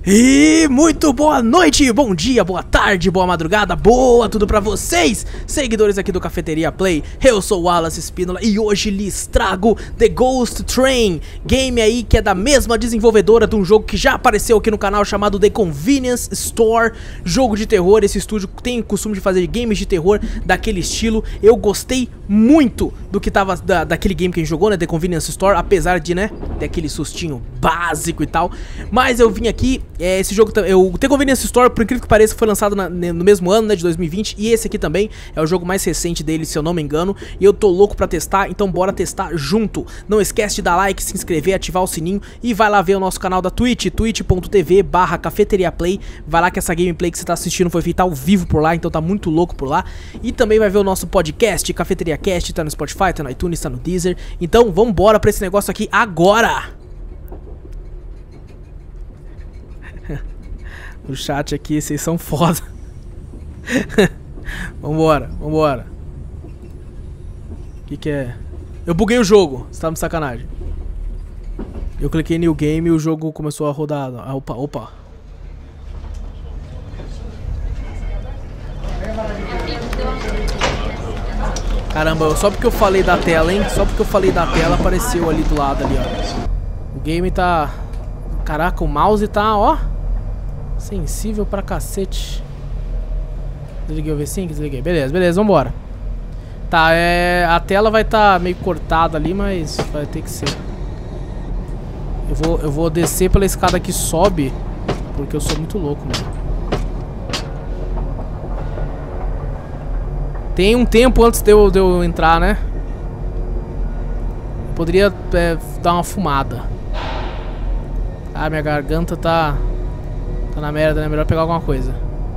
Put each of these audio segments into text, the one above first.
E muito boa noite, bom dia, boa tarde, boa madrugada, boa tudo pra vocês, seguidores aqui do Cafeteria Play. Eu sou o Wallace Espínola e hoje lhes trago The Ghost Train, game aí que é da mesma desenvolvedora de um jogo que já apareceu aqui no canal chamado The Convenience Store. Jogo de terror, esse estúdio tem o costume de fazer games de terror daquele estilo. Eu gostei muito do que tava daquele game que a gente jogou, né, The Convenience Store, apesar de, né, ter aquele sustinho básico e tal. Mas eu vim aqui, esse jogo, o The Convenience Store, por incrível que pareça, foi lançado no mesmo ano, né, de 2020. E esse aqui também é o jogo mais recente dele, se eu não me engano. E eu tô louco pra testar, então bora testar junto. Não esquece de dar like, se inscrever, ativar o sininho. E vai lá ver o nosso canal da Twitch, twitch.tv/cafeteriaplay. Vai lá que essa gameplay que você tá assistindo foi feita ao vivo por lá, então tá muito louco por lá. E também vai ver o nosso podcast, Cafeteria Cast, tá no Spotify, tá no iTunes, tá no Deezer. Então vambora pra esse negócio aqui agora! O chat aqui, vocês são foda. Vambora, vambora. O que é? Eu buguei o jogo, você tá de sacanagem. Eu cliquei em New Game e o jogo começou a rodar. Opa. Caramba, só porque eu falei da tela, hein? Só porque eu falei da tela apareceu ali do lado ali, ó. O game tá... Caraca, o mouse tá, ó, sensível pra cacete. Desliguei o V5, desliguei. Beleza, vambora. Tá, a tela vai tá meio cortada ali, mas vai ter que ser. Eu vou descer pela escada que sobe, porque eu sou muito louco, mano. Tem um tempo antes de eu entrar, né? Eu poderia dar uma fumada. Ah, minha garganta tá na merda, né? Melhor pegar alguma coisa.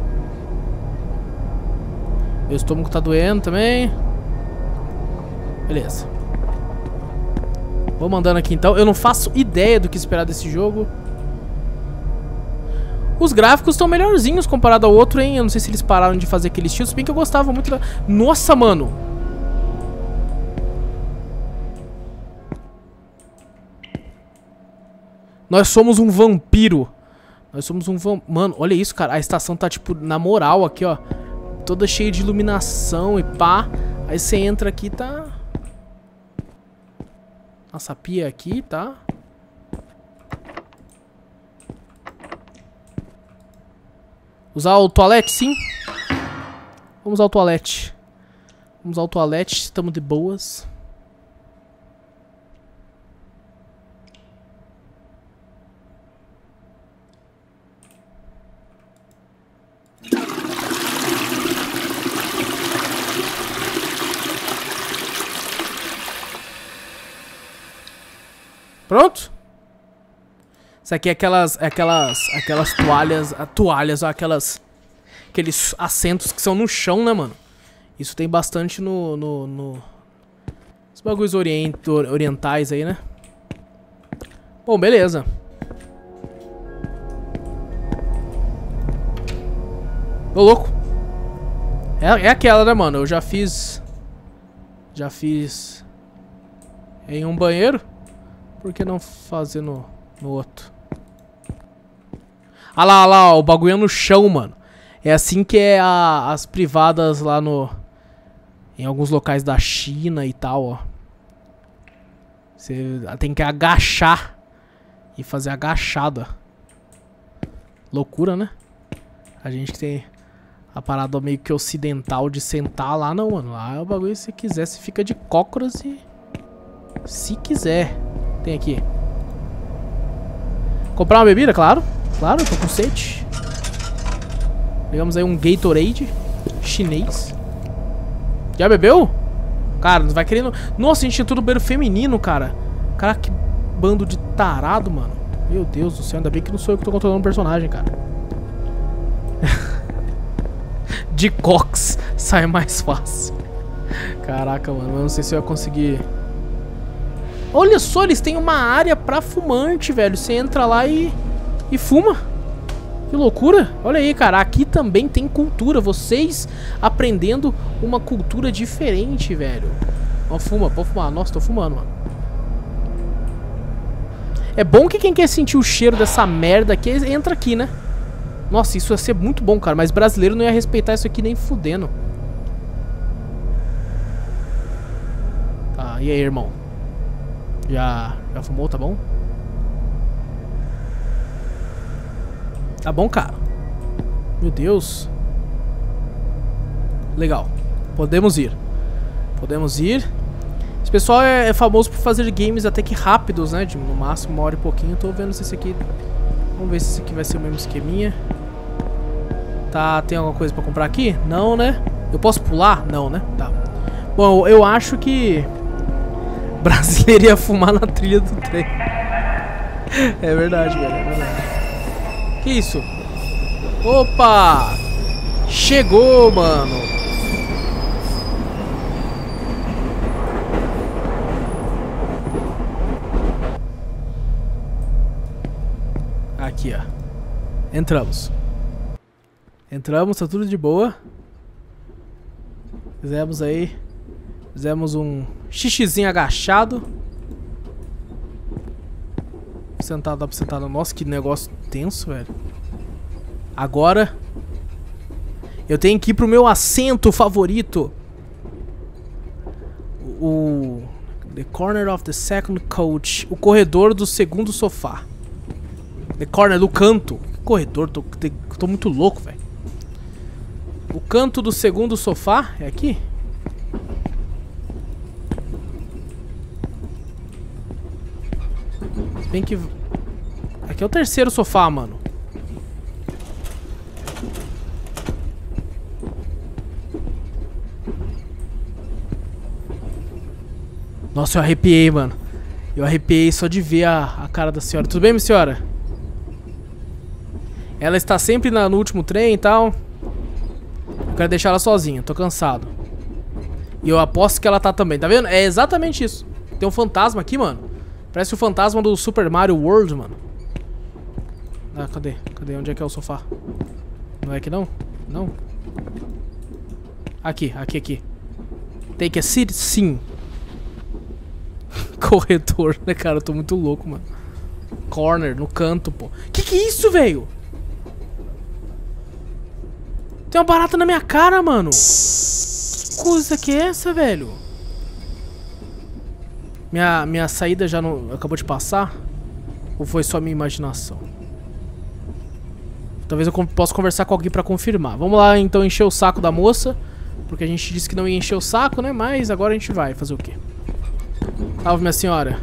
Meu estômago tá doendo também. Beleza. Vamos andando aqui então. Eu não faço ideia do que esperar desse jogo. Os gráficos estão melhorzinhos comparado ao outro, hein? Eu não sei se eles pararam de fazer aquele estilo. Se bem que eu gostava muito da... Nossa, mano! Nós somos um vampiro. Nós somos um vampiro. Mano, olha isso, cara. A estação tá, tipo, na moral aqui, ó. Toda cheia de iluminação e pá. Aí você entra aqui, tá... Nossa, a pia aqui, tá... Usar o toalete, sim. Vamos ao toalete. Vamos ao toalete, estamos de boas. Pronto? Isso aqui é aquelas toalhas, aqueles assentos que são no chão, né, mano? Isso tem bastante os bagulhos orientais aí, né? Bom, beleza. Ô, louco. É aquela, né, mano? Eu já fiz em um banheiro. Por que não fazer no outro? Ah lá, ó, o bagulho é no chão, mano. É assim que é as privadas lá em alguns locais da China e tal, ó. Você tem que agachar e fazer agachada. Loucura, né? A gente que tem a parada meio que ocidental de sentar lá, não, mano. Lá é o bagulho, se quiser, você fica de cócoras e... Se quiser. Tem aqui. Comprar uma bebida, claro. Claro, eu tô com sede. Pegamos aí um Gatorade chinês. Já bebeu? Cara, não vai querendo... Nossa, a gente tinha tudo banheiro feminino, cara. Cara, que bando de tarado, mano. Meu Deus do céu, ainda bem que não sou eu que tô controlando o personagem, cara. De cox sai mais fácil. Caraca, mano, eu não sei se eu ia conseguir... Olha só, eles têm uma área pra fumante, velho. Você entra lá e fuma. Que loucura. Olha aí, cara. Aqui também tem cultura. Vocês aprendendo uma cultura diferente, velho. Ó, fuma, pode fumar. Nossa, tô fumando, mano. É bom que quem quer sentir o cheiro dessa merda aqui entra aqui, né? Nossa, isso ia ser muito bom, cara. Mas brasileiro não ia respeitar isso aqui nem fudendo. Tá, e aí, irmão? Já fumou, tá bom? Tá bom, cara. Meu Deus. Legal. Podemos ir. Podemos ir. Esse pessoal é famoso por fazer games até que rápidos, né? De no máximo 1 hora e pouquinho. Tô vendo se esse aqui... Vamos ver se esse aqui vai ser o mesmo esqueminha. Tá, tem alguma coisa pra comprar aqui? Não, né? Eu posso pular? Não, né? Tá. Bom, eu acho que... brasileiro ia fumar na trilha do trem. É verdade, velho. É verdade. Que isso? Opa! Chegou, mano! Aqui, ó. Entramos. Entramos, tá tudo de boa. Fizemos aí. Fizemos um xixizinho agachado. Sentado, dá pra sentar. Nossa, que negócio tenso, velho. Agora eu tenho que ir pro meu assento favorito. The corner of the second couch. O corredor do segundo sofá. The corner do canto. Que corredor? Tô muito louco, velho. O canto do segundo sofá é aqui? Se bem que... aqui é o terceiro sofá, mano. Nossa, eu arrepiei, mano. Eu arrepiei só de ver a cara da senhora. Tudo bem, minha senhora? Ela está sempre no último trem e tal. Eu quero deixar ela sozinha, tô cansado. E eu aposto que ela tá também, tá vendo? É exatamente isso. Tem um fantasma aqui, mano. Parece o fantasma do Super Mario World, mano. Ah, cadê? Cadê? Onde é que é o sofá? Não é aqui não? Não. Aqui, aqui. Take a seat, sim. Corredor, né, cara? Eu tô muito louco, mano. Corner, no canto, pô. Que é isso, velho? Tem uma barata na minha cara, mano. Que coisa que é essa, velho? Minha saída já não acabou de passar? Ou foi só minha imaginação? Talvez eu possa conversar com alguém pra confirmar. Vamos lá, então, encher o saco da moça. Porque a gente disse que não ia encher o saco, né? Mas agora a gente vai fazer o quê? Salve, minha senhora.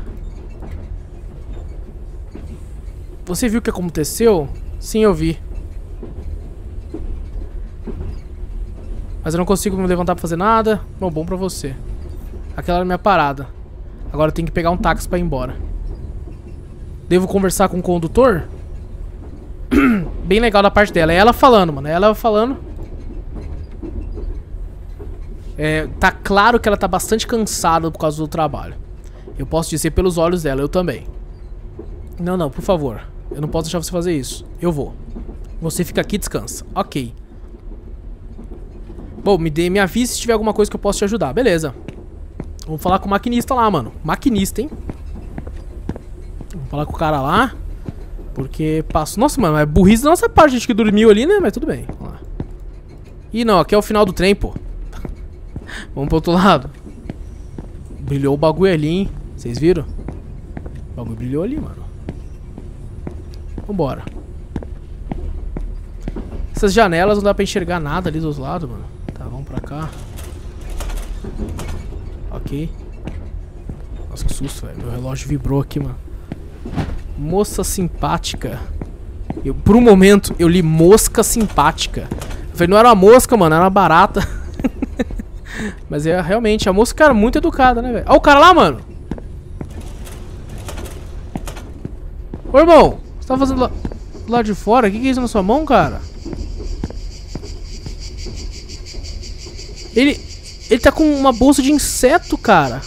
Você viu o que aconteceu? Sim, eu vi. Mas eu não consigo me levantar pra fazer nada. Bom pra você. Aquela era a minha parada. Agora eu tenho que pegar um táxi pra ir embora. Devo conversar com o condutor? Bem legal da parte dela. É ela falando, mano. É ela falando. Tá claro que ela tá bastante cansada por causa do trabalho. Eu posso dizer pelos olhos dela, eu também. Não, por favor. Eu não posso deixar você fazer isso. Eu vou. Você fica aqui e descansa. Ok. Bom, me avise se tiver alguma coisa que eu possa te ajudar. Beleza. Vamos falar com o maquinista lá, mano. Maquinista, hein? Vamos falar com o cara lá. Porque passou... Nossa, mano, é burrice da nossa parte. A gente que dormiu ali, né? Mas tudo bem. Vamos lá. Ih, não. Aqui é o final do trem, pô. Vamos pro outro lado. Brilhou o bagulho ali, hein? Vocês viram? O bagulho brilhou ali, mano. Vambora. Essas janelas não dá pra enxergar nada ali dos lados, mano. Tá, vamos pra cá. Ok. Nossa, que susto, velho. Meu relógio vibrou aqui, mano. Moça simpática. Por um momento, eu li mosca simpática. Eu falei, não era uma mosca, mano. Era uma barata. Mas realmente, a mosca era muito educada, né, velho? Olha o cara lá, mano. Ô, irmão. Você tá fazendo do lado de fora? O que é isso na sua mão, cara? Ele tá com uma bolsa de inseto, cara.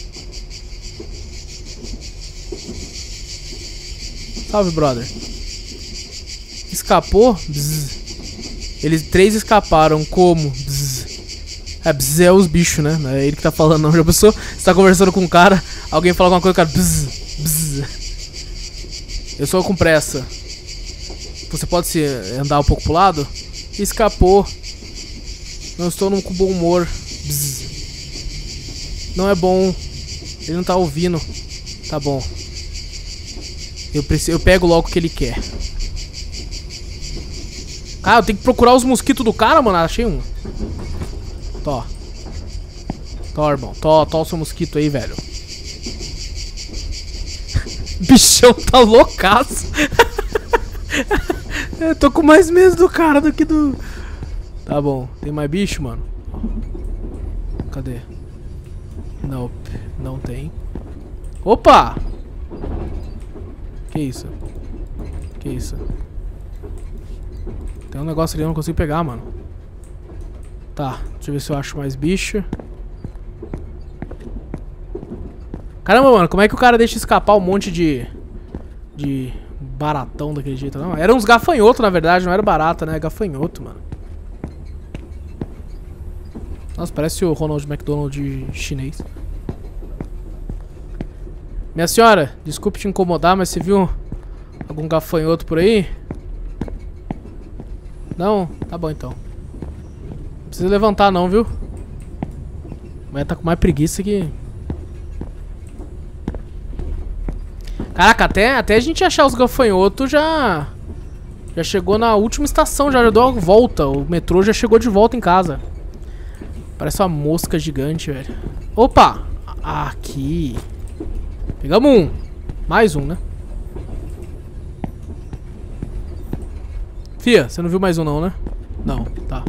Salve, brother. Escapou? Bzz. Eles 3 escaparam. Como? Bzz. Bzz é os bichos, né? Não é ele que tá falando, não. Já pensou? Você tá conversando com um cara, alguém fala alguma coisa, cara. Bzz. Bzz. Eu sou com pressa. Você pode se andar um pouco pro lado? Escapou. Não estou num bom humor. Bzz. Não é bom. Ele não tá ouvindo. Tá bom. Eu pego logo o que ele quer. Ah, eu tenho que procurar os mosquitos do cara, mano. Achei um. Tó. Tó, irmão. Tó o seu mosquito aí, velho. Bichão tá loucaço. Eu tô com mais medo do cara do que do... Tá bom. Tem mais bicho, mano? Cadê? Nope. Não tem. Opa! Que isso? Que isso? Tem um negócio ali que eu não consigo pegar, mano. Tá. Deixa eu ver se eu acho mais bicho. Caramba, mano. Como é que o cara deixa escapar um monte de baratão daquele jeito? Não, era uns gafanhotos, na verdade. Não era barata, né? Gafanhoto, mano. Nossa, parece o Ronald McDonald chinês. Minha senhora, desculpe te incomodar, mas você viu algum gafanhoto por aí? Não? Tá bom então. Não precisa levantar não, viu? Mas tá com mais preguiça que... Caraca, até a gente achar os gafanhotos já chegou na última estação, já deu a volta. O metrô já chegou de volta em casa. Parece uma mosca gigante, velho. Opa! Aqui. Pegamos um. Mais um, né? Fia, você não viu mais um não, né? Não, tá.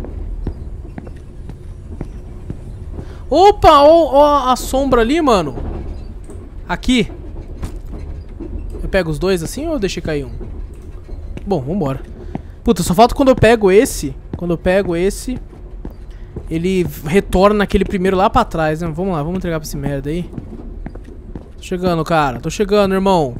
Opa, ó a sombra ali, mano. Aqui. Eu pego os dois assim ou eu deixei cair um? Bom, vambora. Puta, só falta quando eu pego esse. Quando eu pego esse, ele retorna naquele primeiro lá pra trás, né? Vamos lá, vamos entregar pra esse merda aí. Tô chegando, cara. Tô chegando, irmão.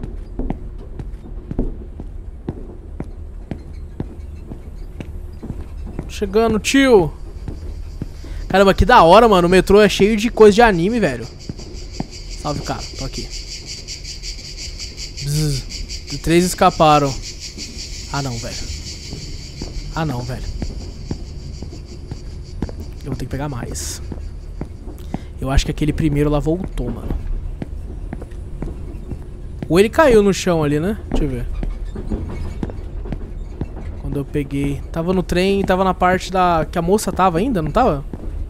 Tô chegando, tio. Caramba, que da hora, mano. O metrô é cheio de coisa de anime, velho. Salve, cara. Tô aqui. Bzz. 3 escaparam. Ah, não, velho. Ah, não, velho. Eu vou ter que pegar mais. Eu acho que aquele primeiro lá voltou, mano. Ou ele caiu no chão ali, né? Deixa eu ver. Quando eu peguei... Tava no trem, tava na parte da... Que a moça tava ainda, não tava?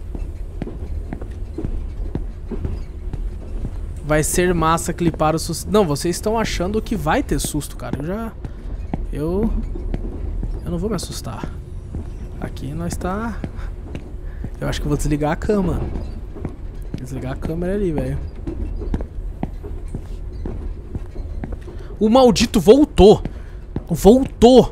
Vai ser massa clipar o susto. Não, vocês estão achando que vai ter susto, cara. Eu não vou me assustar. Aqui nós tá... Eu acho que eu vou desligar a cama. Desligar a câmera ali, velho. O maldito voltou. Voltou.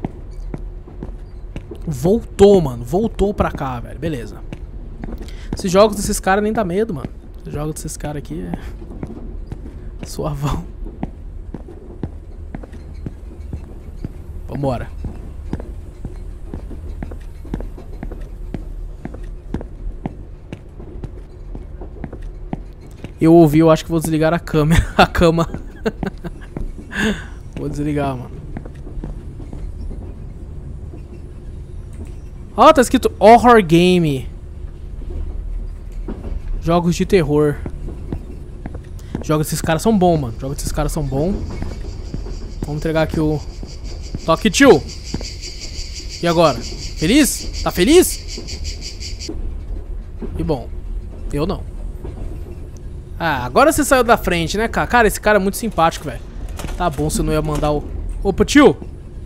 Voltou, mano. Voltou pra cá, velho. Beleza. Esses jogos desses caras nem dá medo, mano. Esses jogos desses caras aqui é... suavão. Vambora. Eu ouvi, eu acho que vou desligar a câmera. A cama. Vou desligar, mano. Ó, tá escrito Horror Game. Jogos de terror. Jogos desses caras são bons, mano. Jogos desses caras são bons. Vamos entregar aqui o... Toque, tio. E agora? Feliz? Tá feliz? E bom, eu não. Ah, agora você saiu da frente, né, cara? Cara, esse cara é muito simpático, velho. Tá bom, você não ia mandar o... Opa, tio!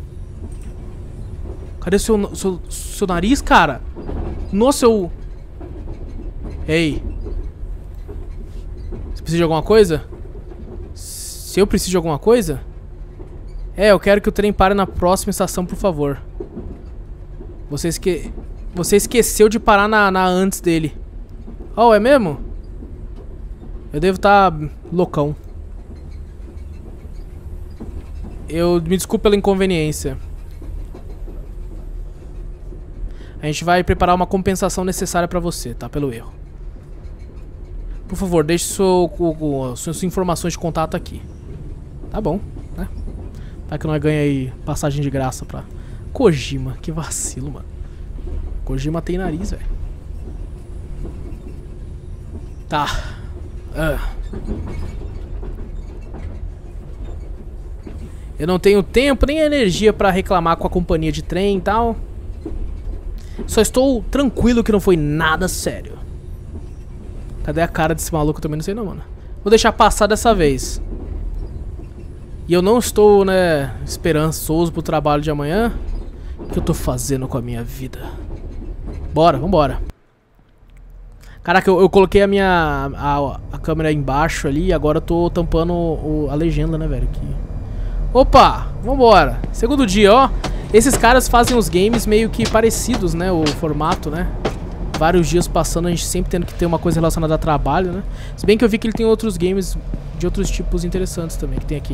Cadê seu nariz, cara? Nossa, eu... Ei. Você precisa de alguma coisa? Se eu preciso de alguma coisa? É, eu quero que o trem pare na próxima estação, por favor. Você esqueceu de parar na antes dele. Oh, é mesmo? Eu devo estar loucão. Eu me desculpo pela inconveniência. A gente vai preparar uma compensação necessária pra você, tá? Pelo erro. Por favor, deixe suas informações de contato aqui. Tá bom, né? Tá que nós ganha aí passagem de graça pra Kojima. Que vacilo, mano. Kojima tem nariz, velho. Tá. Eu não tenho tempo nem energia pra reclamar com a companhia de trem e tal. Só estou tranquilo que não foi nada sério. Cadê a cara desse maluco? Eu também não sei não, mano. Vou deixar passar dessa vez. E eu não estou, né, esperançoso pro trabalho de amanhã. O que eu tô fazendo com a minha vida? Bora, vambora. Caraca, eu coloquei a câmera embaixo ali e agora eu tô tampando a legenda, né, velho? Aqui. Opa, vambora. Segundo dia, ó. Esses caras fazem os games meio que parecidos, né? O formato, né? Vários dias passando, a gente sempre tendo que ter uma coisa relacionada a trabalho, né? Se bem que eu vi que ele tem outros games de outros tipos interessantes também, que tem aqui.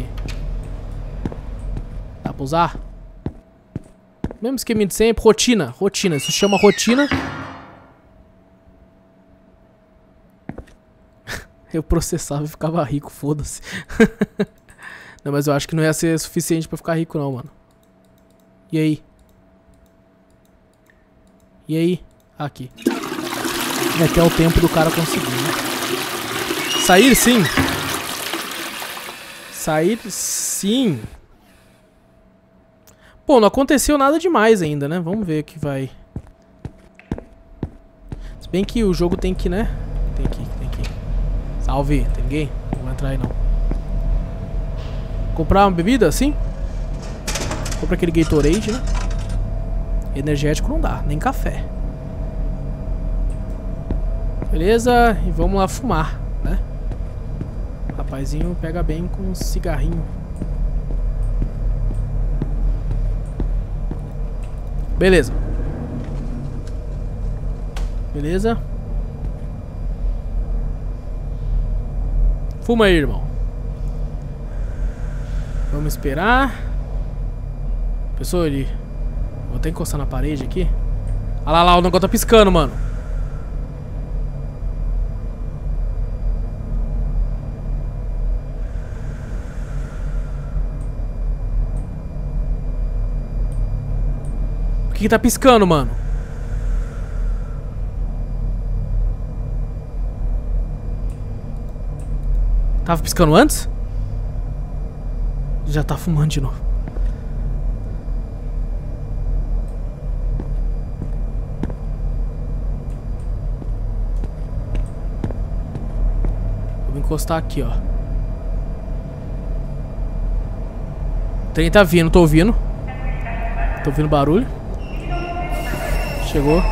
Dá pra usar? Mesmo esquema de sempre. Rotina, rotina. Isso chama rotina. Eu processava e ficava rico, foda-se. Não, mas eu acho que não ia ser suficiente pra ficar rico não, mano. E aí? E aí? Aqui. É até o tempo do cara conseguir, né? Sair sim. Sair sim. Pô, não aconteceu nada demais ainda, né? Vamos ver o que vai. Se bem que o jogo tem que, né? Tem que. Salve, tem ninguém? Não vou entrar aí não. Comprar uma bebida assim? Compra aquele Gatorade, né? Energético não dá, nem café. Beleza, e vamos lá fumar, né? Rapazinho pega bem com um cigarrinho. Beleza. Beleza. Fuma aí, irmão. Vamos esperar. Pessoal, ele... Vou até encostar na parede aqui. Olha lá, o negócio tá piscando, mano. Por que tá piscando, mano? Tava piscando antes? Já tá fumando de novo. Vou encostar aqui, ó. O trem tá vindo, tô ouvindo. Tô ouvindo barulho. Chegou.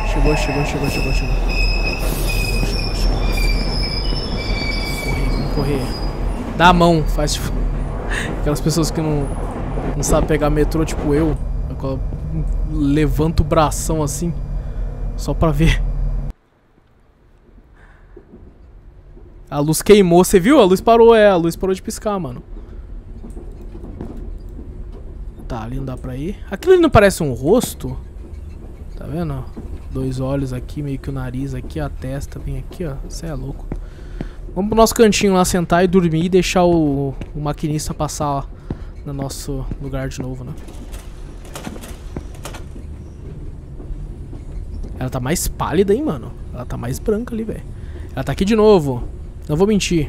Vamos correr. Dá a mão, faz tipo... Aquelas pessoas que não sabem pegar metrô, tipo eu. Levanta o bração assim. Só pra ver. A luz queimou, você viu? A luz parou, a luz parou de piscar, mano. Tá, ali não dá pra ir. Aquilo ali não parece um rosto? Tá vendo? Dois olhos aqui, meio que o nariz aqui, a testa bem aqui, ó. Você é louco. Vamos pro nosso cantinho lá, sentar e dormir e deixar o maquinista passar lá no nosso lugar de novo, né? Ela tá mais pálida, hein, mano? Ela tá mais branca ali, velho. Ela tá aqui de novo. Não vou mentir.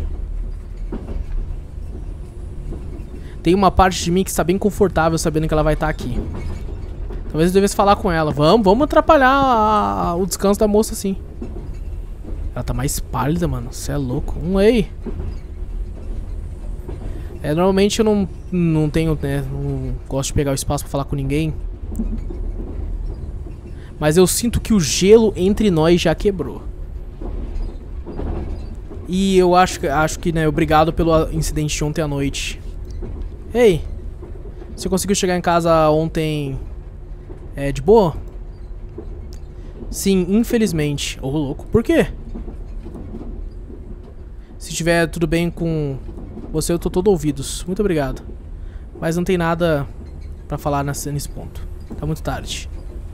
Tem uma parte de mim que está bem confortável sabendo que ela vai estar aqui. Talvez eu devesse falar com ela. Vamos atrapalhar o descanso da moça, sim. Ela tá mais pálida, mano. Você é louco. Ei. Normalmente eu não tenho, né? Não gosto de pegar o espaço pra falar com ninguém. Mas eu sinto que o gelo entre nós já quebrou. E eu acho que, né? Obrigado pelo incidente de ontem à noite. Ei. Você conseguiu chegar em casa ontem... de boa? Sim, infelizmente. Ô, louco. Por quê? Se tiver tudo bem com você, eu tô todo ouvidos. Muito obrigado. Mas não tem nada pra falar nesse ponto. Tá muito tarde.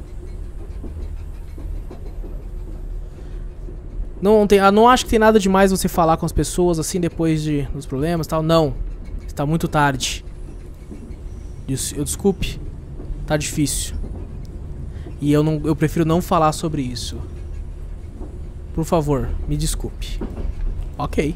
Não acho que tem nada demais você falar com as pessoas assim depois dos problemas e tal. Não. Está muito tarde. Desculpe. Tá difícil. E eu prefiro não falar sobre isso. Por favor, me desculpe. Ok.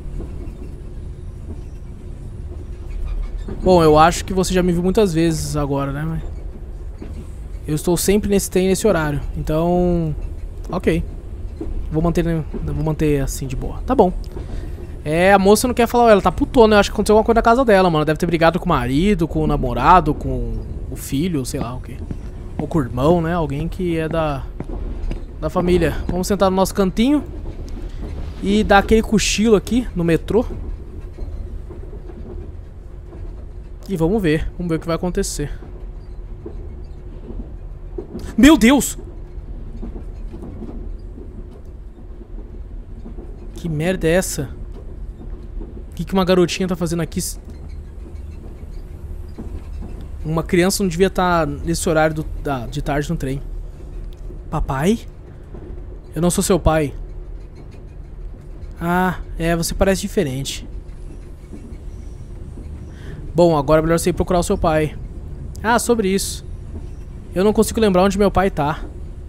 Bom, eu acho que você já me viu muitas vezes agora, né? Eu estou sempre nesse horário. Então... Ok. Vou manter assim de boa. Tá bom. A moça não quer falar, ela tá putona. Eu acho que aconteceu alguma coisa na casa dela, mano. Deve ter brigado com o marido, com o namorado, com o filho, sei lá o quê. Ou com o irmão, né? Alguém que é da família. Vamos sentar no nosso cantinho e dar aquele cochilo aqui no metrô. E vamos ver o que vai acontecer. Meu Deus! Que merda é essa? O que uma garotinha tá fazendo aqui? Uma criança não devia estar nesse horário de tarde no trem. Papai? Eu não sou seu pai. Ah, você parece diferente. Bom, agora é melhor você ir procurar o seu pai. Ah, sobre isso. Eu não consigo lembrar onde meu pai tá.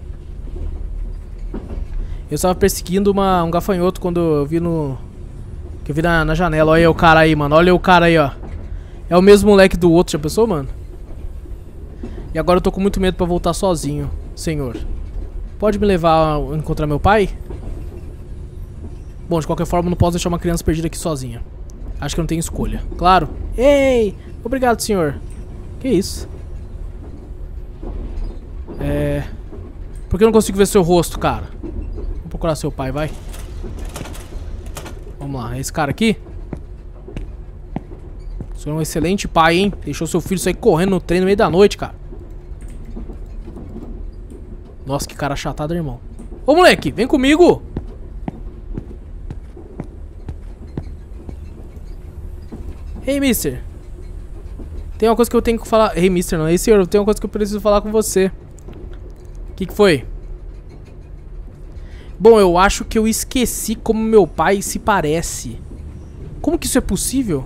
Eu estava perseguindo um gafanhoto quando eu vi na janela. Olha o cara aí, mano. Olha o cara aí, ó. É o mesmo moleque do outro, já pensou, mano? E agora eu tô com muito medo pra voltar sozinho, senhor. Pode me levar a encontrar meu pai? Bom, de qualquer forma, não posso deixar uma criança perdida aqui sozinha. Acho que eu não tenho escolha. Claro. Ei! Obrigado, senhor. Que isso? Por que eu não consigo ver seu rosto, cara? Vou procurar seu pai, vai. Vamos lá. É esse cara aqui? O senhor é um excelente pai, hein? Deixou seu filho sair correndo no trem no meio da noite, cara. Nossa, que cara achatado, irmão. Ô, moleque, vem comigo! Hey, mister. Tem uma coisa que eu tenho que falar... Hey, mister, não. Ei, senhor, tem uma coisa que eu preciso falar com você. O que foi? Bom, eu acho que eu esqueci como meu pai se parece. Como que isso é possível?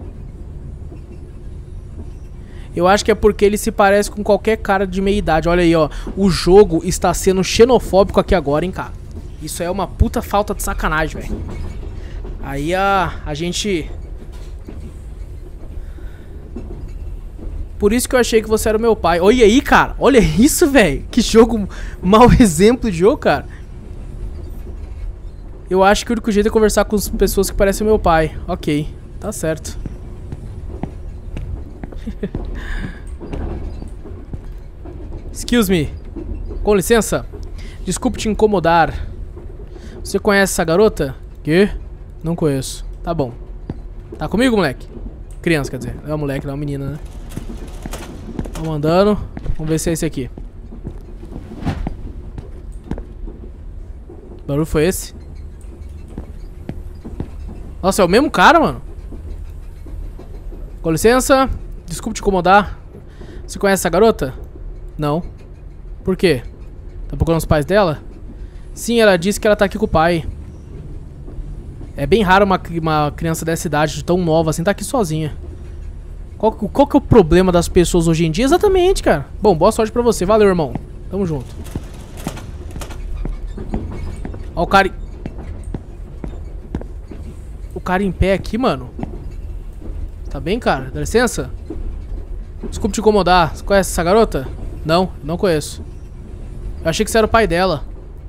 Eu acho que é porque ele se parece com qualquer cara de meia idade. Olha aí, ó. O jogo está sendo xenofóbico aqui agora, hein, cara. Isso é uma puta falta de sacanagem, velho. Aí a gente... Por isso que eu achei que você era o meu pai. Olha aí, cara. Olha isso, velho. Que jogo... Mau exemplo de jogo, cara. Eu acho que o único jeito é conversar com as pessoas que parecem meu pai. Ok. Tá certo. Excuse me. Com licença. Desculpe te incomodar. Você conhece essa garota? Quê? Não conheço. Tá bom. Tá comigo, moleque? Criança, quer dizer. Não é um moleque, não é uma menina, né? Vamos andando. Vamos ver se é esse aqui. Que barulho foi esse? Nossa, é o mesmo cara, mano. Com licença. Desculpe te incomodar. Você conhece essa garota? Não. Por quê? Tá procurando os pais dela? Sim, ela disse que ela tá aqui com o pai. É bem raro uma criança dessa idade, tão nova assim, tá aqui sozinha. Qual que é o problema das pessoas hoje em dia? Exatamente, cara. Bom, boa sorte pra você. Valeu, irmão. Tamo junto. Ó o cara... O cara em pé aqui, mano. Tá bem, cara? Dá licença? Desculpe te incomodar. Você conhece essa garota? Não, não conheço. Eu achei que você era o pai dela.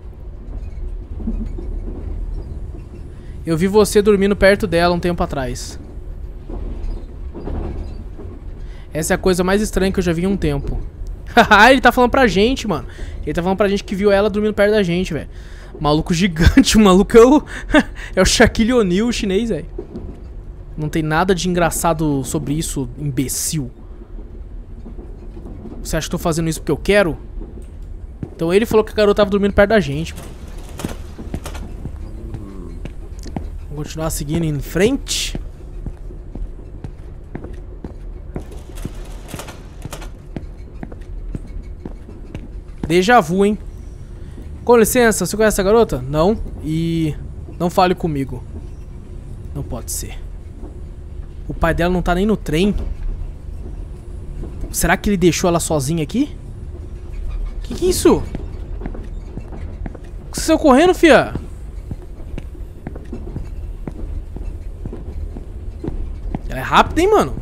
Eu vi você dormindo perto dela um tempo atrás. Essa é a coisa mais estranha que eu já vi em um tempo. Haha, ele tá falando pra gente, mano. Ele tá falando pra gente que viu ela dormindo perto da gente, velho. Maluco gigante, o maluco é o... é o Shaquille O'Neal chinês, velho. Não tem nada de engraçado sobre isso, imbecil. Você acha que eu tô fazendo isso porque eu quero? Então ele falou que a garota tava dormindo perto da gente, mano. Vou continuar seguindo em frente. Déjà vu, hein? Com licença, você conhece essa garota? Não. E não fale comigo. Não pode ser. O pai dela não tá nem no trem. Será que ele deixou ela sozinha aqui? Que é isso? Você saiu correndo, fia? Ela é rápida, hein, mano?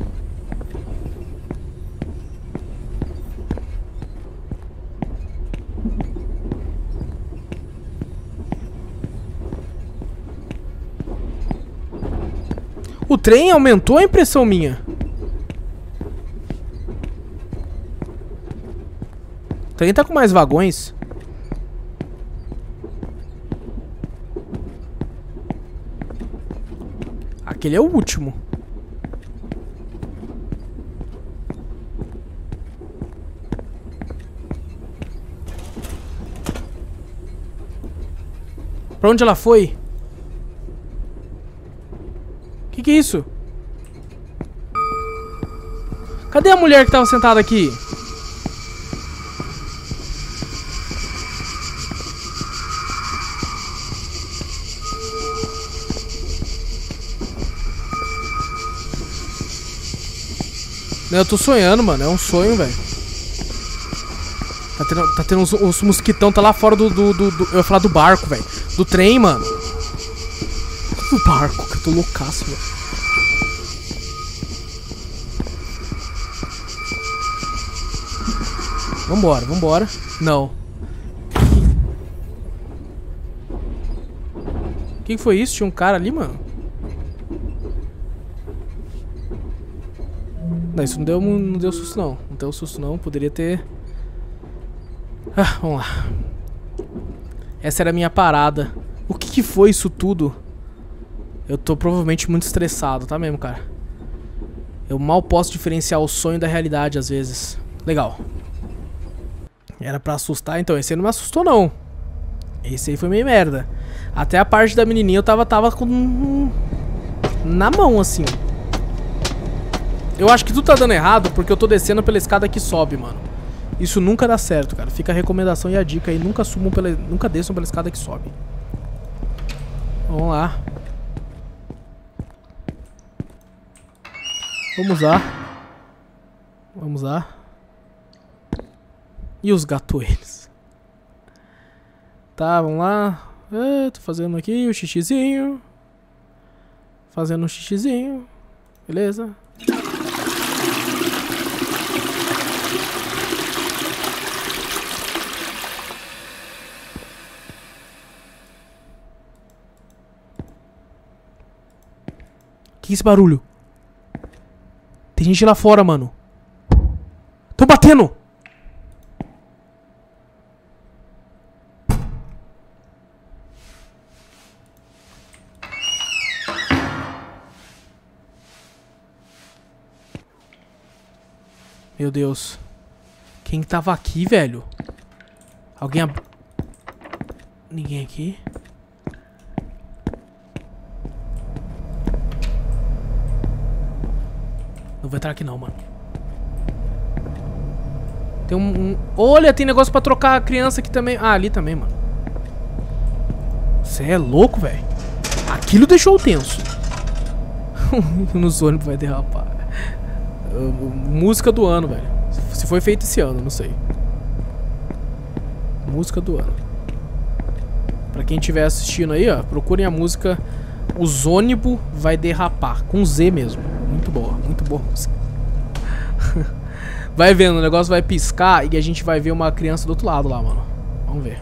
O trem aumentou a impressão minha. O trem tá com mais vagões. Aquele é o último. Pra onde ela foi? Que é isso? Cadê a mulher que tava sentada aqui? Não, eu tô sonhando, mano. É um sonho, velho. Tá tendo uns mosquitão. Tá lá fora do eu ia falar do barco, velho. Do trem, mano. Do barco, que eu tô loucaço, velho. Vambora, vambora. Não. O que foi isso? Tinha um cara ali, mano? Não, isso não deu susto, não. Não deu susto, não. Poderia ter... Ah, vamos lá. Essa era a minha parada. O que foi isso tudo? Eu tô provavelmente muito estressado, tá mesmo, cara? Eu mal posso diferenciar o sonho da realidade, às vezes. Legal. Era pra assustar, então. Esse aí não me assustou, não. Esse aí foi meio merda. Até a parte da menininha eu tava com... na mão, assim. Eu acho que tudo tá dando errado porque eu tô descendo pela escada que sobe, mano. Isso nunca dá certo, cara. Fica a recomendação e a dica aí. Nunca desçam pela escada que sobe. Vamos lá. Vamos lá. Vamos lá. E os gatoeiros? Tá, vamos lá. Tô fazendo aqui o xixizinho. Fazendo um xixizinho. Beleza. Que é esse barulho? Tem gente lá fora, mano. Tô batendo! Meu Deus. Quem tava aqui, velho? Alguém Ninguém aqui? Não vou entrar aqui não, mano. Tem Olha, tem negócio pra trocar a criança aqui também. Ah, ali também, mano. Você é louco, velho. Aquilo deixou tenso. Nos ônibus vai derrapar. Música do ano, velho. Se foi feito esse ano, não sei. Música do ano. Pra quem estiver assistindo aí, ó, procurem a música Os Ônibus Vai Derrapar. Com Z mesmo. Muito boa música. Vai vendo, o negócio vai piscar e a gente vai ver uma criança do outro lado lá, mano. Vamos ver.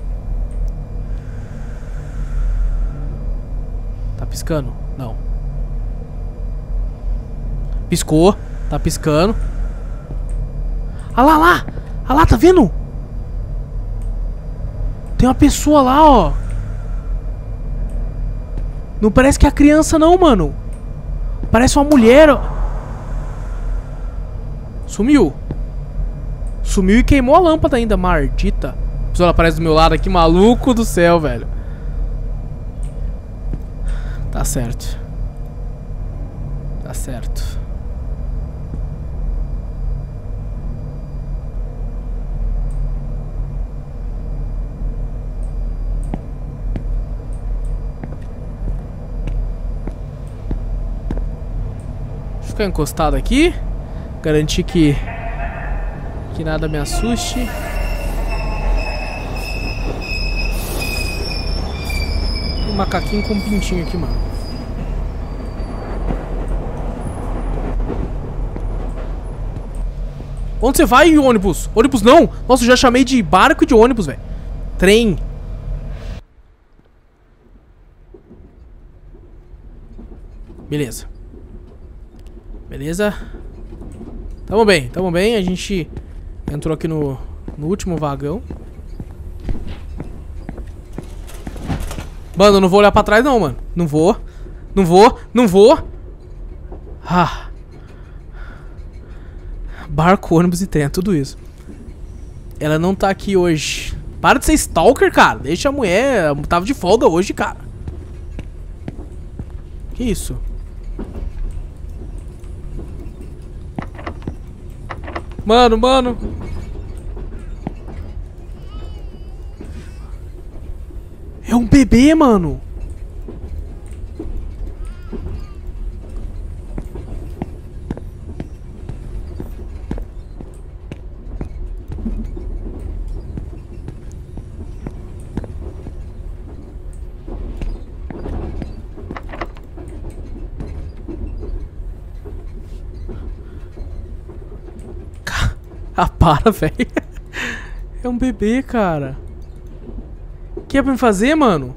Tá piscando? Não. Piscou. Tá piscando. Ah lá, lá! Ah lá, tá vendo? Tem uma pessoa lá, ó. Não parece que é a criança não, mano. Parece uma mulher, ó. Sumiu. Sumiu e queimou a lâmpada ainda, maldita. A pessoa aparece do meu lado aqui, maluco do céu, velho. Tá certo. Tá certo. Deixa eu ficar encostado aqui. Garantir que Que nada me assuste. Um macaquinho com um pintinho aqui, mano. Onde você vai, ônibus? Ônibus não! Nossa, eu já chamei de barco e de ônibus, velho. Trem. Beleza. Beleza. Tamo bem. A gente entrou aqui no último vagão. Mano, eu não vou olhar pra trás não, mano. Não vou. Ah. Barco, ônibus e trem, tudo isso. Ela não tá aqui hoje. Para de ser stalker, cara. Deixa a mulher. Tava de folga hoje, cara. Que isso? Mano. É um bebê, mano. Ah, para, velho. É um bebê, cara. O que é pra me fazer, mano?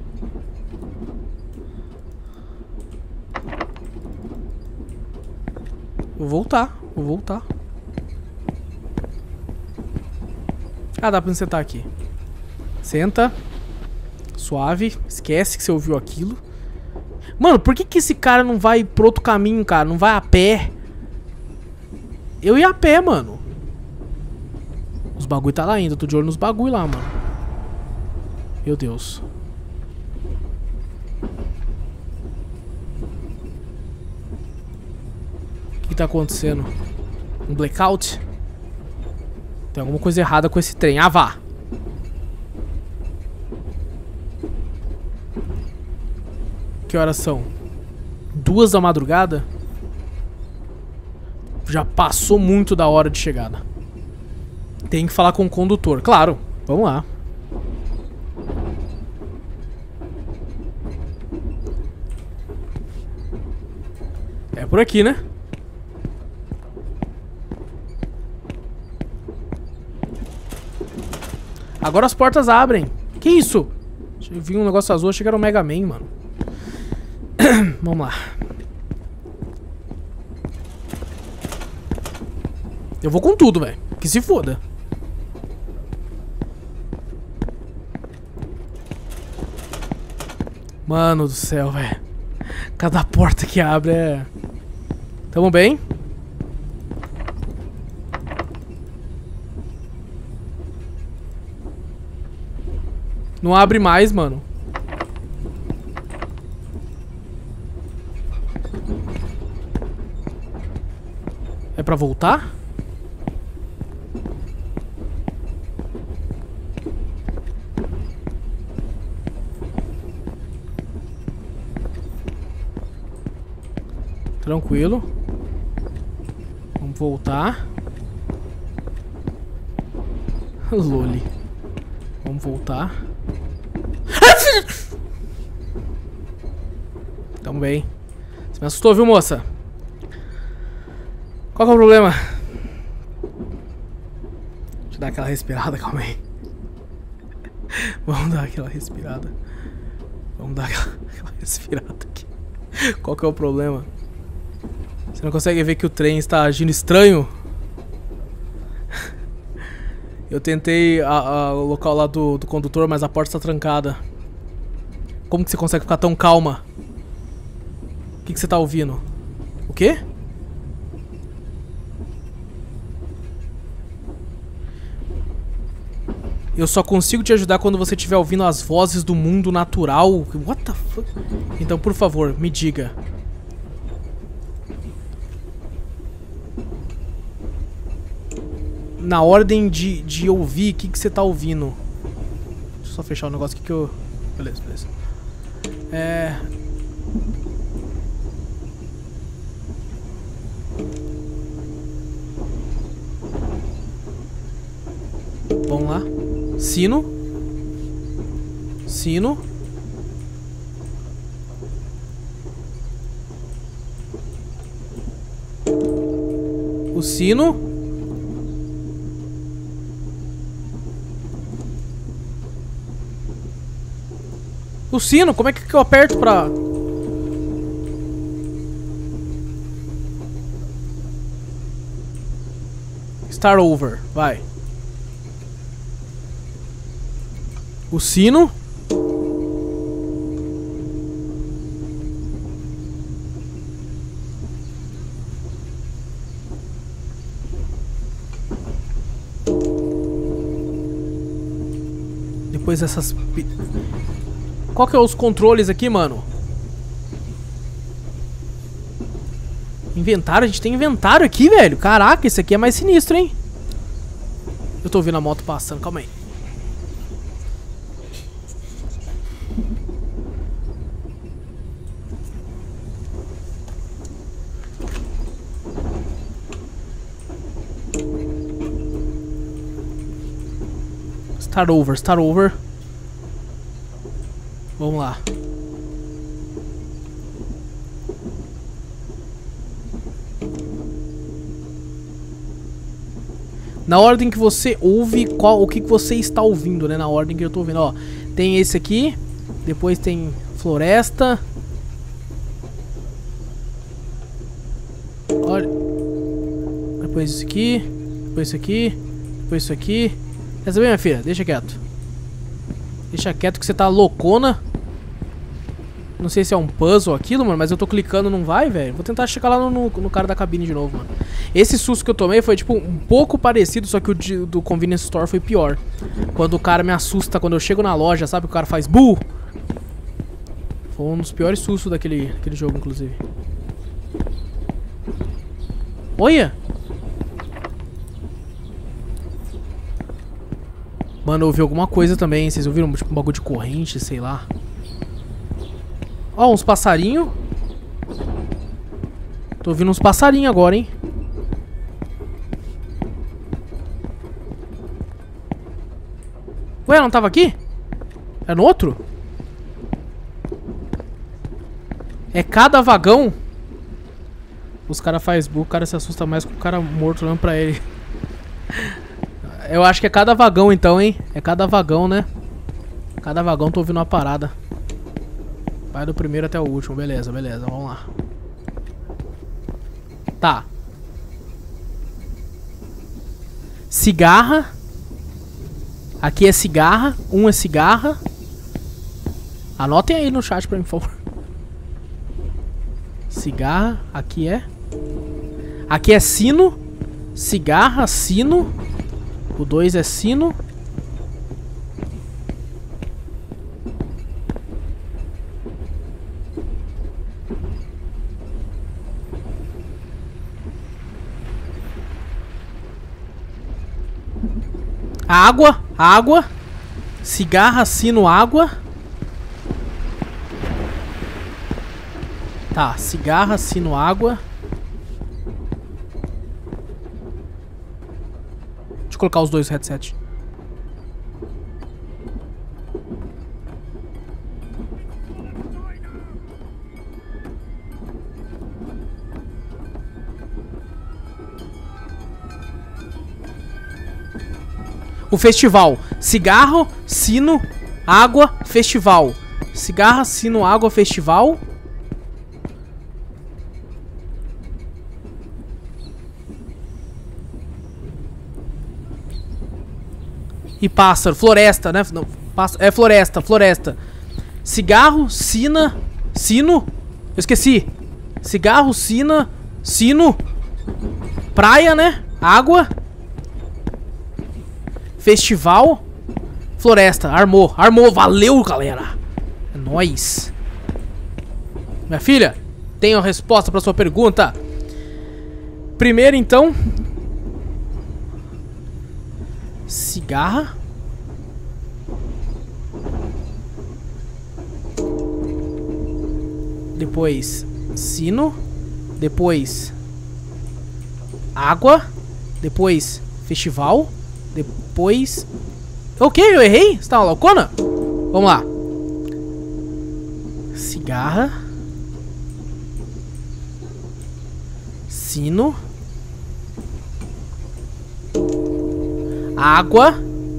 Vou voltar. Ah, dá pra me sentar aqui. Senta. Suave. Esquece que você ouviu aquilo. Mano, por que esse cara não vai pro outro caminho, cara? Não vai a pé? Eu ia a pé, mano. Os bagulho tá lá ainda. Eu tô de olho nos bagulho lá, mano. Meu Deus. O que tá acontecendo? Um blackout? Tem alguma coisa errada com esse trem. Ah, vá! Que horas são? 2 da madrugada? Já passou muito da hora de chegada. Tem que falar com o condutor. Claro, vamos lá. É por aqui, né? Agora as portas abrem. Que isso? Eu vi um negócio azul, achei que era o Mega Man, mano. Vamos lá. Eu vou com tudo, velho. Que se foda. Mano do céu, velho. Cada porta que abre é... Tamo bem? Não abre mais, mano. É pra voltar? Tranquilo. Vamos voltar. Loli. Vamos voltar. Tamo bem. Você me assustou, viu, moça? Qual que é o problema? Deixa eu dar aquela respirada, calma aí. Vamos dar aquela respirada. Vamos dar aquela respirada aqui. Qual que é o problema? Você não consegue ver que o trem está agindo estranho? Eu tentei o local lá do condutor, mas a porta está trancada. Como que você consegue ficar tão calma? O que você está ouvindo? O quê? Eu só consigo te ajudar quando você estiver ouvindo as vozes do mundo natural. What the fuck? Então, por favor, me diga. Na ordem de ouvir, o que você tá ouvindo? Deixa eu só fechar o negócio aqui que eu... Beleza. Vamos lá. Sino. Sino. O sino. O sino, como é que eu aperto pra... Start over, vai. O sino. Depois essas... Qual que é os controles aqui, mano? Inventário? A gente tem inventário aqui, velho. Caraca, esse aqui é mais sinistro, hein? Eu tô ouvindo a moto passando, calma aí. Start over, start over. Vamos lá. Na ordem que você ouve, o que você está ouvindo, né? Na ordem que eu tô ouvindo, ó. Tem esse aqui, depois tem floresta. Olha. Depois isso aqui, depois isso aqui, depois isso aqui. Quer saber, minha filha? Deixa quieto. Deixa quieto que você tá loucona. Não sei se é um puzzle aquilo, mano, mas eu tô clicando, não vai, velho. Vou tentar chegar lá no cara da cabine de novo, mano. Esse susto que eu tomei foi, tipo, um pouco parecido, só que o do Convenience Store foi pior. Quando o cara me assusta, quando eu chego na loja, sabe? O cara faz buh! Foi um dos piores sustos daquele jogo, inclusive. Olha! Mano, eu ouvi alguma coisa também. Vocês ouviram? Tipo, um bagulho de corrente, sei lá. Ó, uns passarinhos. Tô ouvindo uns passarinhos agora, hein? Ué, não tava aqui? É no outro? É cada vagão. Os caras fazem bull, o cara se assusta mais com o cara morto olhando pra ele. Eu acho que é cada vagão então, hein? É cada vagão, né? Cada vagão tô ouvindo uma parada. Vai do primeiro até o último, beleza, beleza, vamos lá. Tá. Cigarra. Aqui é cigarra, um é cigarra. Anotem aí no chat pra mim, por favor. Cigarra, aqui é. Aqui é sino. Cigarra, sino. O 2 é sino. Água, água. Cigarra, sino, água. Tá, cigarra, sino, água. Deixa eu colocar os dois headset. O festival. Cigarro, sino, água, festival. Cigarra, sino, água, festival. E pássaro. Floresta, né? Não, é floresta, floresta. Cigarro, sina, sino. Eu esqueci. Cigarro, sina, sino. Praia, né? Água. Festival. Floresta. Armou. Armou. Valeu, galera. É nóis. Minha filha, tenho a resposta pra sua pergunta. Primeiro, então. Cigarra. Depois sino. Depois água. Depois festival. Depois... Ok, eu errei? Você tá uma loucona? Vamos lá. Cigarra. Sino. Água.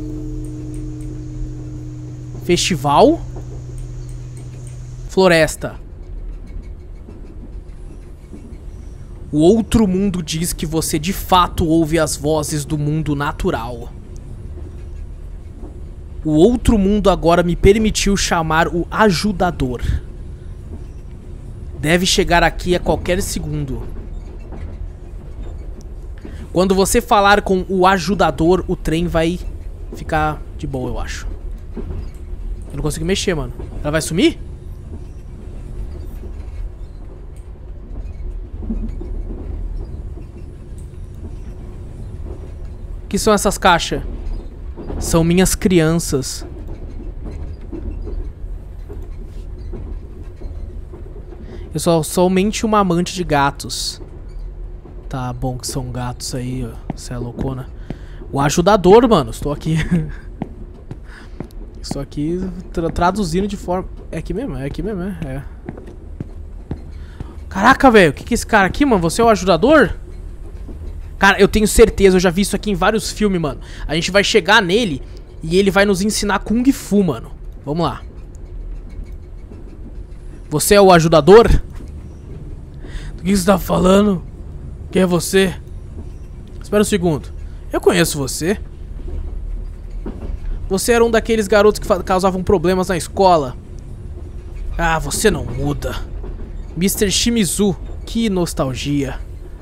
Festival. Floresta. O outro mundo diz que você de fato ouve as vozes do mundo natural. O outro mundo agora me permitiu chamar o ajudador. Deve chegar aqui a qualquer segundo. Quando você falar com o ajudador, o trem vai ficar de boa, eu acho. Eu não consigo mexer, mano. Ela vai sumir? O que são essas caixas? São minhas crianças. Eu sou somente uma amante de gatos. Tá bom que são gatos aí, ó. Você é loucona. O ajudador, mano. Estou aqui. Estou aqui traduzindo de forma... É aqui mesmo? É aqui mesmo, é. Caraca, velho. O que é esse cara aqui, mano? Você é o ajudador? Cara, eu tenho certeza, eu já vi isso aqui em vários filmes, mano. A gente vai chegar nele e ele vai nos ensinar Kung Fu, mano. Vamos lá. Você é o ajudador? Do que você tá falando? Quem é você? Espera um segundo. Eu conheço você. Você era um daqueles garotos que causavam problemas na escola. Ah, você não muda. Mr. Shimizu. Que nostalgia.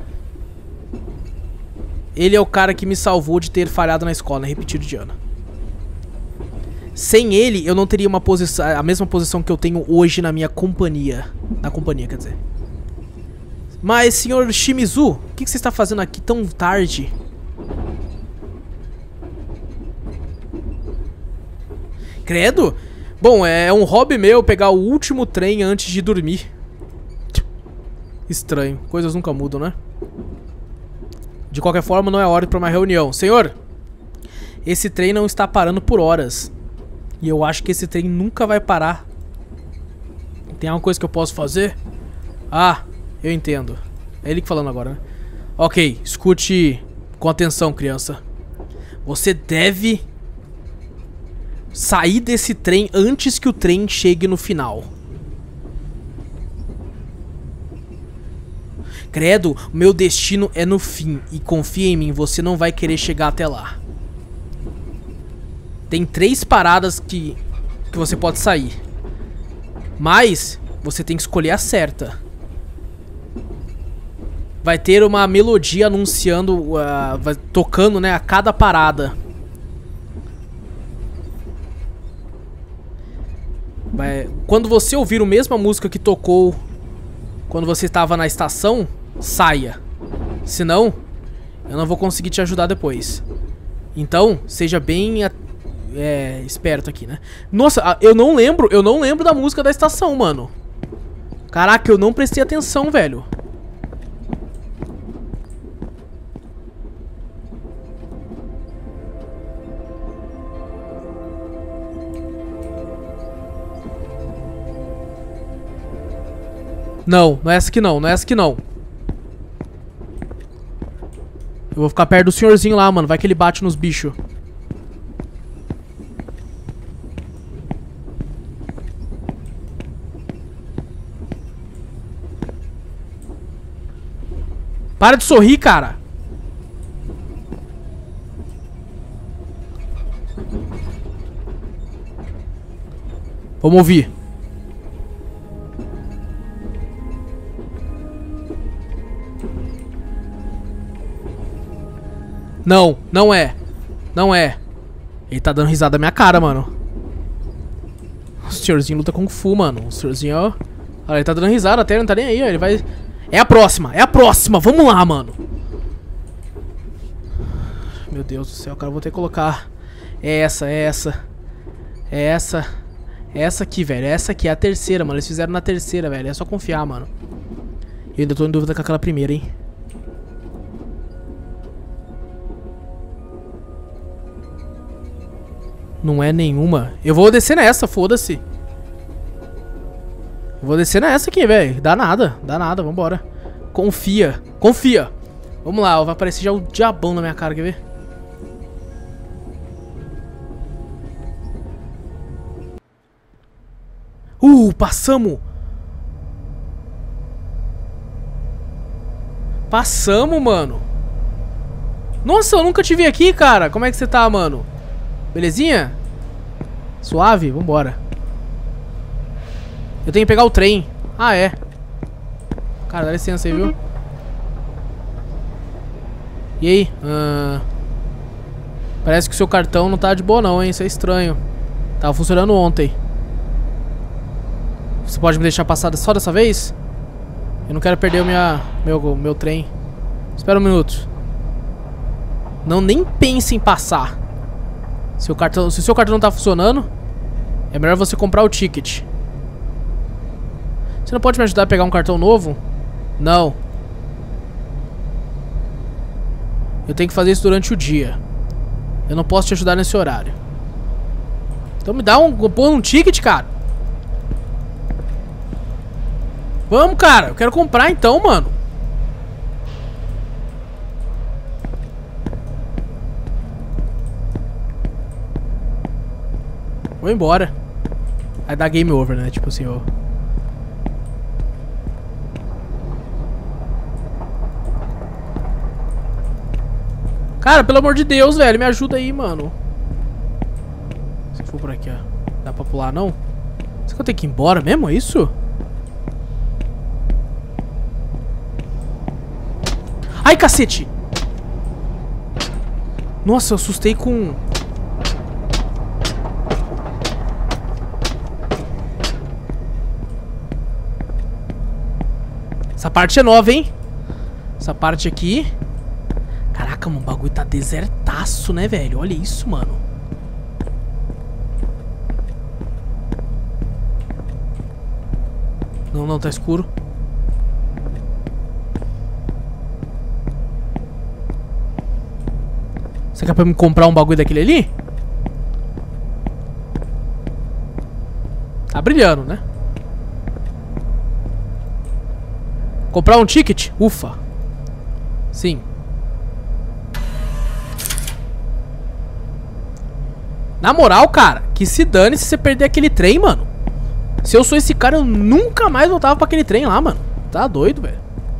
Ele é o cara que me salvou de ter falhado na escola, né? Repetido de ano. Sem ele, eu não teria uma posição, a mesma posição que eu tenho hoje na minha companhia. Na companhia, quer dizer. Mas, senhor Shimizu, o que você está fazendo aqui tão tarde? Credo? Bom, é um hobby meu pegar o último trem antes de dormir. Estranho. Coisas nunca mudam, né? De qualquer forma, não é hora para uma reunião. Senhor, esse trem não está parando por horas. E eu acho que esse trem nunca vai parar. Tem alguma coisa que eu posso fazer? Ah, eu entendo. É ele que falando agora, né? Ok, escute com atenção, criança. Você deve sair desse trem antes que o trem chegue no final. Credo, o meu destino é no fim. E confia em mim, você não vai querer chegar até lá. Tem 3 paradas que você pode sair. Mas você tem que escolher a certa. Vai ter uma melodia anunciando, tocando, né, a cada parada. Quando você ouvir a mesma música que tocou quando você estava na estação, saia. Senão, eu não vou conseguir te ajudar depois. Então, seja bem esperto aqui, né? Nossa, eu não lembro da música da estação, mano. Caraca, eu não prestei atenção, velho. Não, não é essa aqui não, não é essa aqui não. Eu vou ficar perto do senhorzinho lá, mano. Vai que ele bate nos bichos. Para de sorrir, cara. Vamos ouvir. Não, não é. Não é. Ele tá dando risada na minha cara, mano. O senhorzinho luta Kung Fu, mano. O senhorzinho, ó. Olha, ele tá dando risada até, não tá nem aí, ó. Ele vai... É a próxima, é a próxima. Vamos lá, mano. Meu Deus do céu, cara, eu vou ter que colocar. É essa, é essa. É essa. É essa aqui, velho. Essa aqui é a terceira, mano. Eles fizeram na terceira, velho. É só confiar, mano. Eu ainda tô em dúvida com aquela primeira, hein. Não é nenhuma. Eu vou descer nessa, foda-se. Vou descer nessa aqui, velho. Dá nada, vambora. Confia, confia. Vamos lá, ó, vai aparecer já o diabão na minha cara, quer ver? Passamos. Passamos, mano. Nossa, eu nunca te vi aqui, cara. Como é que você tá, mano? Belezinha? Suave? Vambora. Eu tenho que pegar o trem. Ah, é. Cara, dá licença aí, viu? E aí? Parece que o seu cartão não tá de boa não, hein? Isso é estranho. Tava funcionando ontem. Você pode me deixar passar só dessa vez? Eu não quero perder o meu trem. Espera um minuto. Não, nem pense em passar. Se o seu cartão não tá funcionando, é melhor você comprar o ticket. Você não pode me ajudar a pegar um cartão novo? Não. Eu tenho que fazer isso durante o dia. Eu não posso te ajudar nesse horário. Então me dá um ticket, cara. Vamos, cara. Eu quero comprar então, mano. Vou embora. Aí dá game over, né? Tipo assim, ó. Cara, pelo amor de Deus, velho. Me ajuda aí, mano. Se for por aqui, ó. Dá pra pular, não? Será que eu tenho que ir embora mesmo? É isso? Ai, cacete! Nossa, eu assustei com... Essa parte é nova, hein? Essa parte aqui... Caraca, mano, o bagulho tá desertaço, né, velho? Olha isso, mano. Não, não, tá escuro. Você quer pra me comprar um bagulho daquele ali? Tá brilhando, né? Comprar um ticket? Ufa. Sim. Na moral, cara, que se dane se você perder aquele trem, mano. Se eu sou esse cara, eu nunca mais voltava pra aquele trem lá, mano. Tá doido, velho.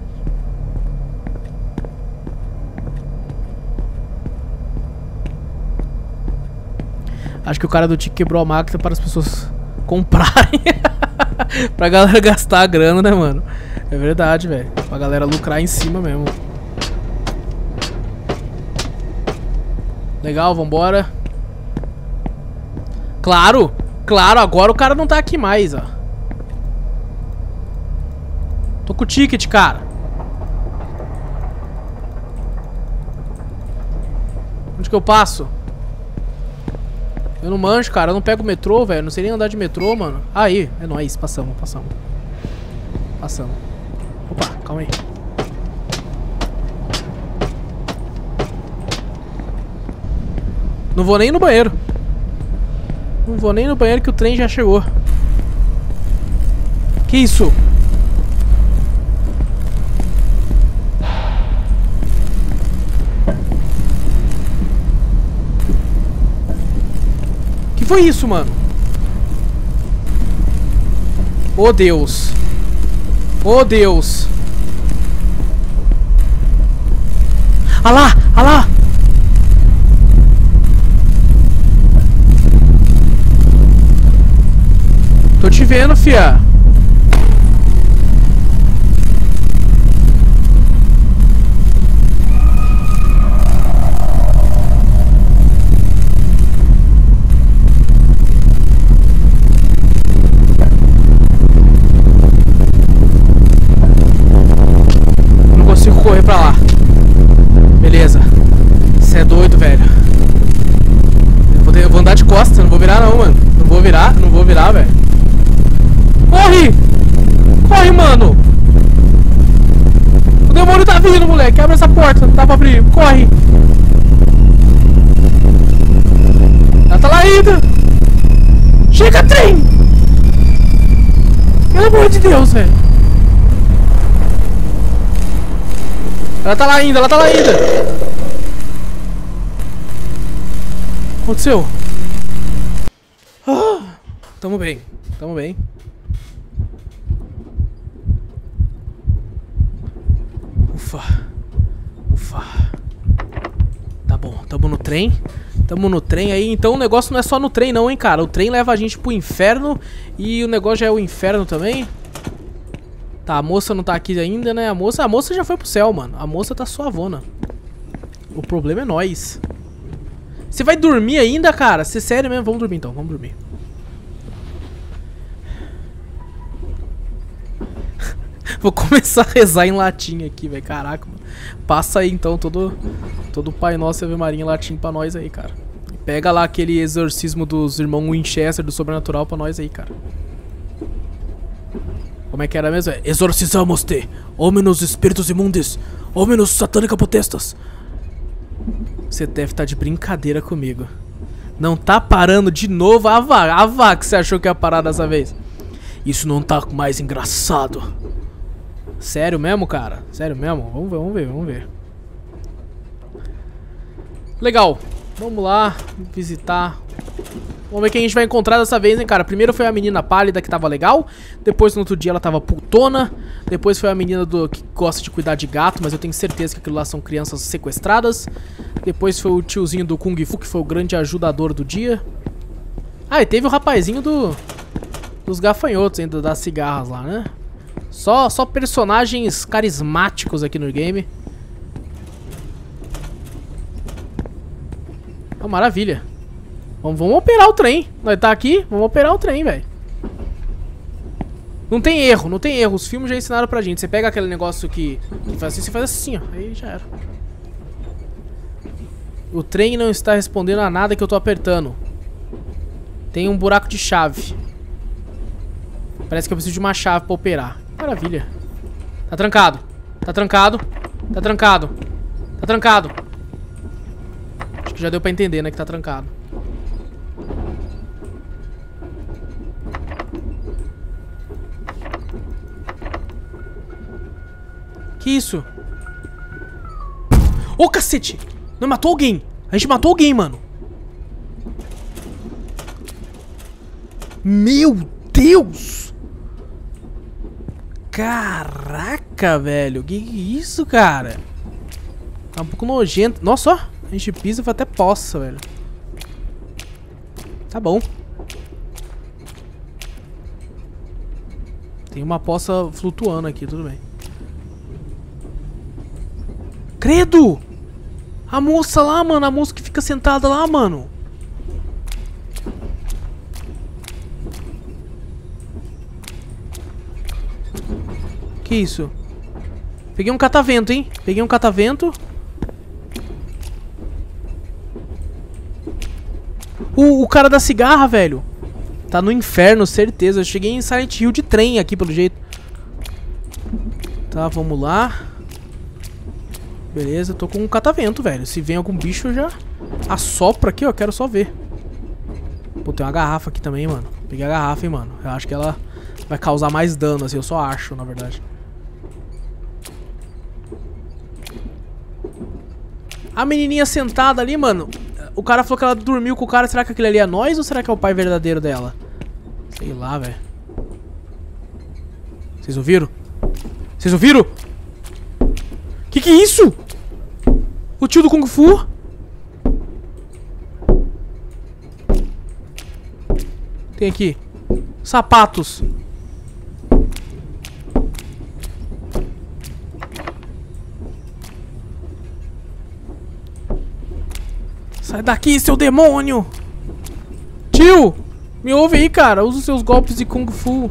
Acho que o cara do ticket quebrou a máquina para as pessoas comprarem. Pra galera gastar a grana, né, mano? É verdade, velho. Pra galera lucrar em cima mesmo. Legal, vambora. Claro, claro, agora o cara não tá aqui mais, ó. Tô com o ticket, cara. Onde que eu passo? Eu não manjo, cara, eu não pego o metrô, velho. Não sei nem andar de metrô, mano. Aí, é nóis, passamos. Passamos. Opa, calma aí. Não vou nem no banheiro. Não vou nem no banheiro que o trem já chegou. Que isso? Que foi isso, mano? Oh, Deus. Oh, Deus. Ah lá, ah lá. Tô te vendo, fia. Não consigo correr pra lá. Beleza. Você é doido, velho. Eu vou andar de costas, não vou virar não, mano. Não vou virar, velho. Corre! Corre, mano! O demônio tá vindo, moleque. Abre essa porta, não dá pra abrir. Corre! Ela tá lá ainda! Sai do trem! Pelo amor de Deus, velho. Ela tá lá ainda, ela tá lá ainda. O que aconteceu? Ah, tamo bem, tamo bem. Ufa. Ufa. Tá bom, tamo no trem. Tamo no trem aí, então o negócio não é só no trem não, hein, cara. O trem leva a gente pro inferno e o negócio já é o inferno também. Tá, a moça não tá aqui ainda, né? A moça já foi pro céu, mano. A moça tá suavona. O problema é nós. Você vai dormir ainda, cara? Você sério mesmo? Vamos dormir então, vamos dormir. Vou começar a rezar em latim aqui, velho. Caraca, mano. Passa aí então todo Pai Nosso e Ave Maria em latim pra nós aí, cara. Pega lá aquele exorcismo dos irmãos Winchester do Sobrenatural pra nós aí, cara. Como é que era mesmo? Exorcizamos-te, hominos espíritos imundes, hominos satânica potestas. Você deve estar de brincadeira comigo. Não tá parando de novo a vaca que você achou que ia parar dessa vez. Isso não tá mais engraçado. Sério mesmo, cara? Sério mesmo? Vamos ver. Legal. Vamos lá visitar. Vamos ver quem a gente vai encontrar dessa vez, hein, cara. Primeiro foi a menina pálida que tava legal. Depois no outro dia ela tava putona. Depois foi a menina que gosta de cuidar de gato, mas eu tenho certeza que aquilo lá são crianças sequestradas. Depois foi o tiozinho do Kung Fu, que foi o grande ajudador do dia. Ah, e teve o rapazinho dos gafanhotos ainda, das cigarras lá, né? Só personagens carismáticos aqui no game. Oh, maravilha. Vamos operar o trem. Nós tá aqui, vamos operar o trem, velho. Não tem erro, não tem erro. Os filmes já ensinaram pra gente. Você pega aquele negócio que faz assim, você faz assim, ó. Aí já era. O trem não está respondendo a nada que eu tô apertando. Tem um buraco de chave. Parece que eu preciso de uma chave pra operar. Maravilha. Tá trancado. Tá trancado. Tá trancado. Tá trancado. Acho que já deu pra entender, né, que tá trancado. Que isso? Ô, cacete! Não matou alguém! A gente matou alguém, mano! Meu Deus! Caraca, velho! Que isso, cara? Tá um pouco nojento. Nossa, ó! A gente pisa e vai até poça, velho. Tá bom. Tem uma poça flutuando aqui, tudo bem. Credo! A moça lá, mano. A moça que fica sentada lá, mano. Que isso? Peguei um catavento, hein? Peguei um catavento. O cara da cigarra, velho. Tá no inferno, certeza. Eu cheguei em Silent Hill de trem aqui, pelo jeito. Tá, vamos lá. Beleza, tô com um catavento, velho. Se vem algum bicho, eu já assopro aqui, ó. Quero só ver. Pô, tem uma garrafa aqui também, mano. Peguei a garrafa, hein, mano. Eu acho que ela vai causar mais dano, assim. Eu só acho, na verdade. A menininha sentada ali, mano. O cara falou que ela dormiu com o cara. Será que aquele ali é nós ou será que é o pai verdadeiro dela? Sei lá, velho. Vocês ouviram? Vocês ouviram? Que é isso? O tio do Kung Fu? Tem aqui. Sapatos. Sai daqui, seu demônio! Tio! Me ouve aí, cara. Usa os seus golpes de Kung Fu.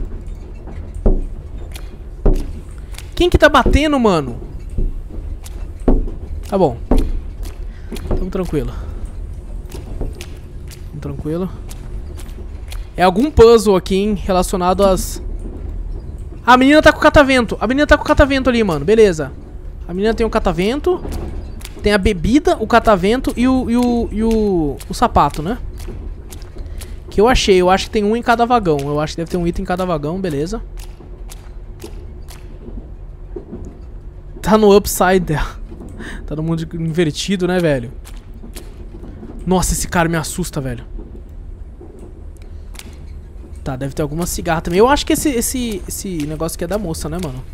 Quem que tá batendo, mano? Tá bom. Tamo tranquilo. Tamo tranquilo. É algum puzzle aqui, hein? Relacionado às... A menina tá com o catavento. A menina tá com o catavento ali, mano. Beleza. A menina tem um catavento. Tem a bebida, o catavento e o sapato, né? Aqui eu achei, eu acho que tem um em cada vagão. Eu acho que deve ter um item em cada vagão, beleza. Tá no upside down. Tá no mundo invertido, né, velho? Nossa, esse cara me assusta, velho. Tá, deve ter alguma cigarra também. Eu acho que esse negócio aqui é da moça, né, mano?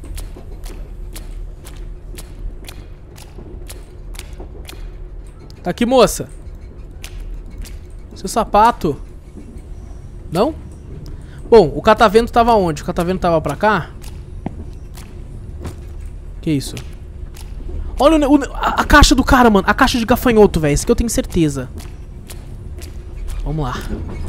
Tá aqui, moça. Seu sapato. Não? Bom, o catavento tava onde? O catavento tava pra cá? Que isso? Olha a caixa do cara, mano. A caixa de gafanhoto, velho. Isso que eu tenho certeza. Vamos lá.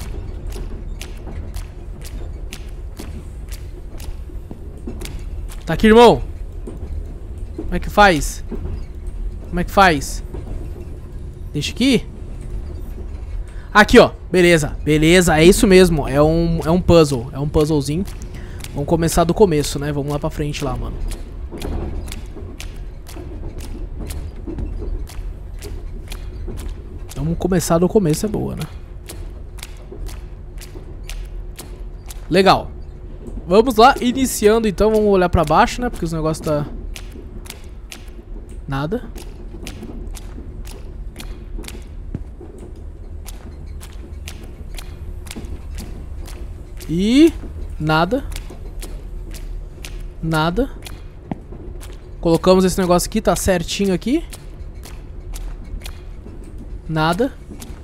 Tá aqui, irmão. Como é que faz? Como é que faz? Deixa aqui. Aqui, ó. Beleza. Beleza. É isso mesmo. É um puzzle. É um puzzlezinho. Vamos começar do começo, né? Vamos lá pra frente lá, mano. Vamos começar do começo, é boa, né? Legal. Vamos lá, iniciando então. Vamos olhar pra baixo, né? Porque os negócios tá... Nada. E... Nada. Nada. Colocamos esse negócio aqui, tá certinho aqui. Nada.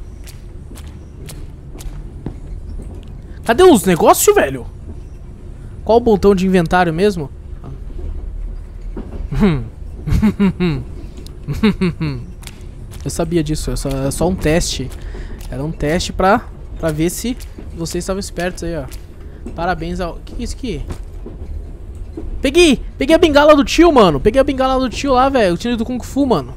Cadê os negócios, velho? Qual o botão de inventário mesmo? Eu sabia disso, é só um teste. Era um teste pra ver se vocês estavam espertos aí, ó. Parabéns ao... Que é isso aqui? Peguei a bengala do tio, mano. Peguei a bengala do tio lá, velho. O tio do Kung Fu, mano.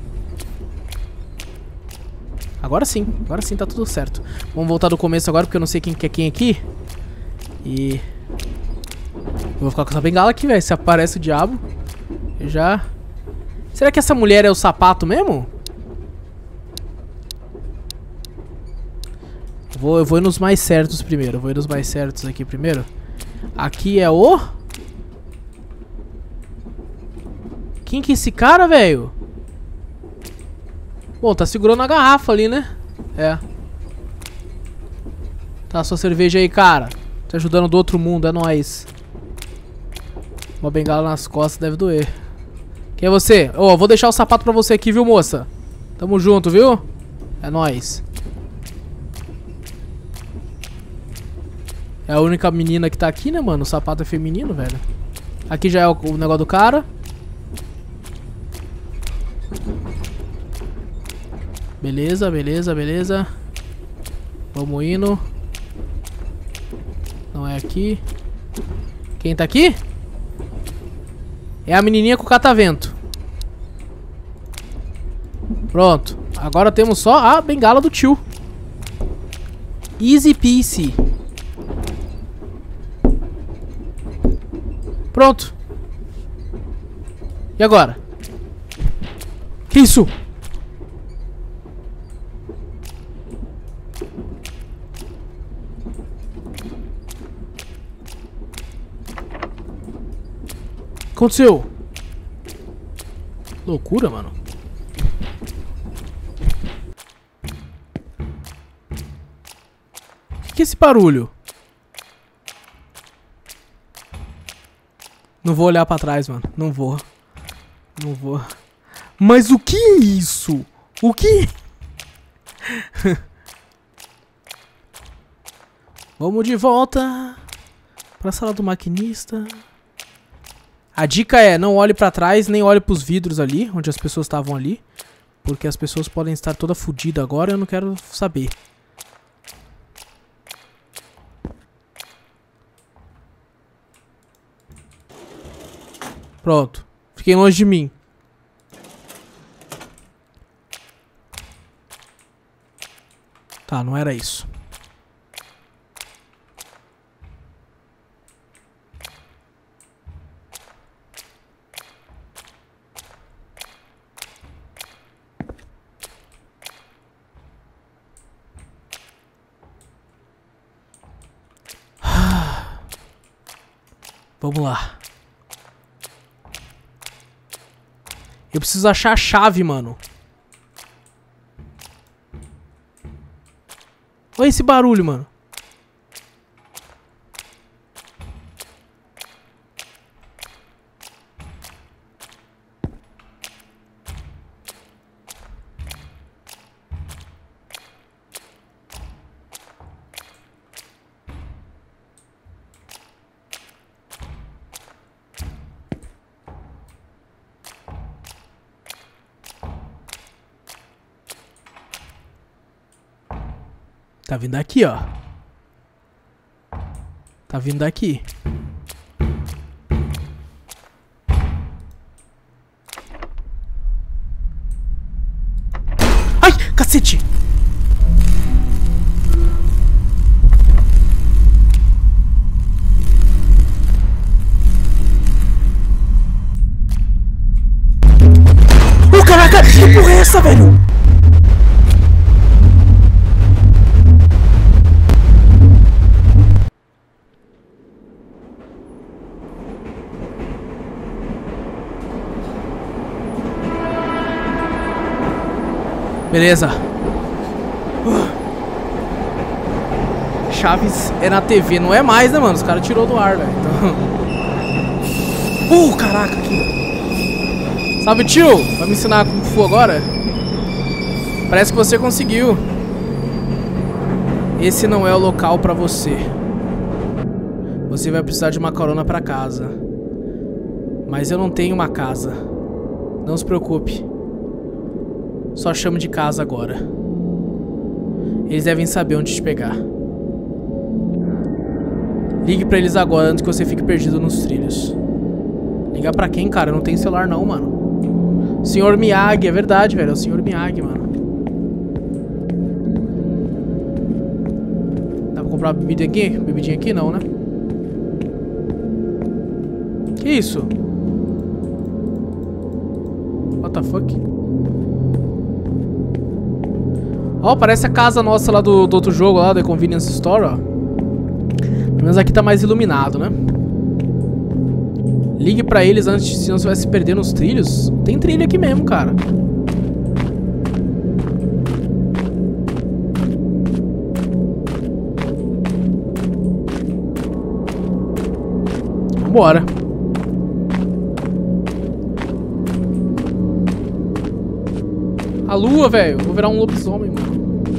Agora sim tá tudo certo. Vamos voltar do começo agora, porque eu não sei quem que é quem aqui. E... eu vou ficar com essa bengala aqui, velho. Se aparece o diabo, eu já... Será que essa mulher é o sapato mesmo? Eu vou ir nos mais certos primeiro. Eu vou ir nos mais certos aqui primeiro. Aqui é o... Quem que é esse cara, velho? Bom, tá segurando a garrafa ali, né? É. Tá, sua cerveja aí, cara. Tá ajudando do outro mundo, é nóis. Uma bengala nas costas deve doer. Quem é você? Ó, vou deixar o sapato pra você aqui, viu, moça? Tamo junto, viu? É nóis. É a única menina que tá aqui, né, mano? O sapato é feminino, velho. Aqui já é o negócio do cara. Beleza, beleza, beleza. Vamos indo. Não é aqui. Quem tá aqui? É a menininha com o catavento. Pronto. Agora temos só a bengala do tio. Easy peasy. Pronto. E agora? Que isso? O que aconteceu? Loucura, mano. O que é esse barulho? Não vou olhar pra trás, mano. Não vou. Não vou. Mas o que é isso? O que? Vamos de volta pra sala do maquinista. A dica é, não olhe pra trás, nem olhe pros vidros ali, onde as pessoas estavam ali. Porque as pessoas podem estar toda fodida agora e eu não quero saber. Pronto. Fiquem longe de mim. Tá, não era isso. Vamos lá. Eu preciso achar a chave, mano. Olha esse barulho, mano. Tá vindo daqui, ó. Tá vindo daqui. Ai, cacete! Oh, caraca! Que porra é essa, velho? Beleza. Chaves é na TV, não é mais, né, mano? Os caras tirou do ar, velho. Então... caraca, aqui. Salve, tio! Vai me ensinar Kung Fu agora? Parece que você conseguiu. Esse não é o local pra você. Você vai precisar de uma carona pra casa. Mas eu não tenho uma casa. Não se preocupe. Só chamo de casa agora. Eles devem saber onde te pegar. Ligue pra eles agora antes que você fique perdido nos trilhos. Ligar pra quem, cara? Eu não tenho celular não, mano. Senhor Miyagi, é verdade, velho. É o Senhor Miyagi, mano. Dá pra comprar bebida aqui? Bebidinha aqui? Não, né? Que isso? What the fuck? Ó, parece a casa nossa lá do outro jogo lá, da Convenience Store, ó. Pelo menos aqui tá mais iluminado, né? Ligue pra eles antes, senão você vai se perder nos trilhos. Tem trilho aqui mesmo, cara. Vambora. A lua, velho. Vou virar um lobisomem, mano.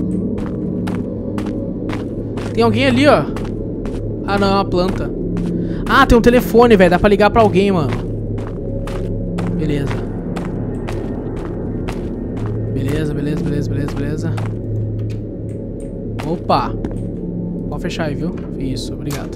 Tem alguém ali, ó. Ah, não, é uma planta. Ah, tem um telefone, velho. Dá pra ligar pra alguém, mano. Beleza. Beleza. Opa. Pode fechar aí, viu? Isso, obrigado.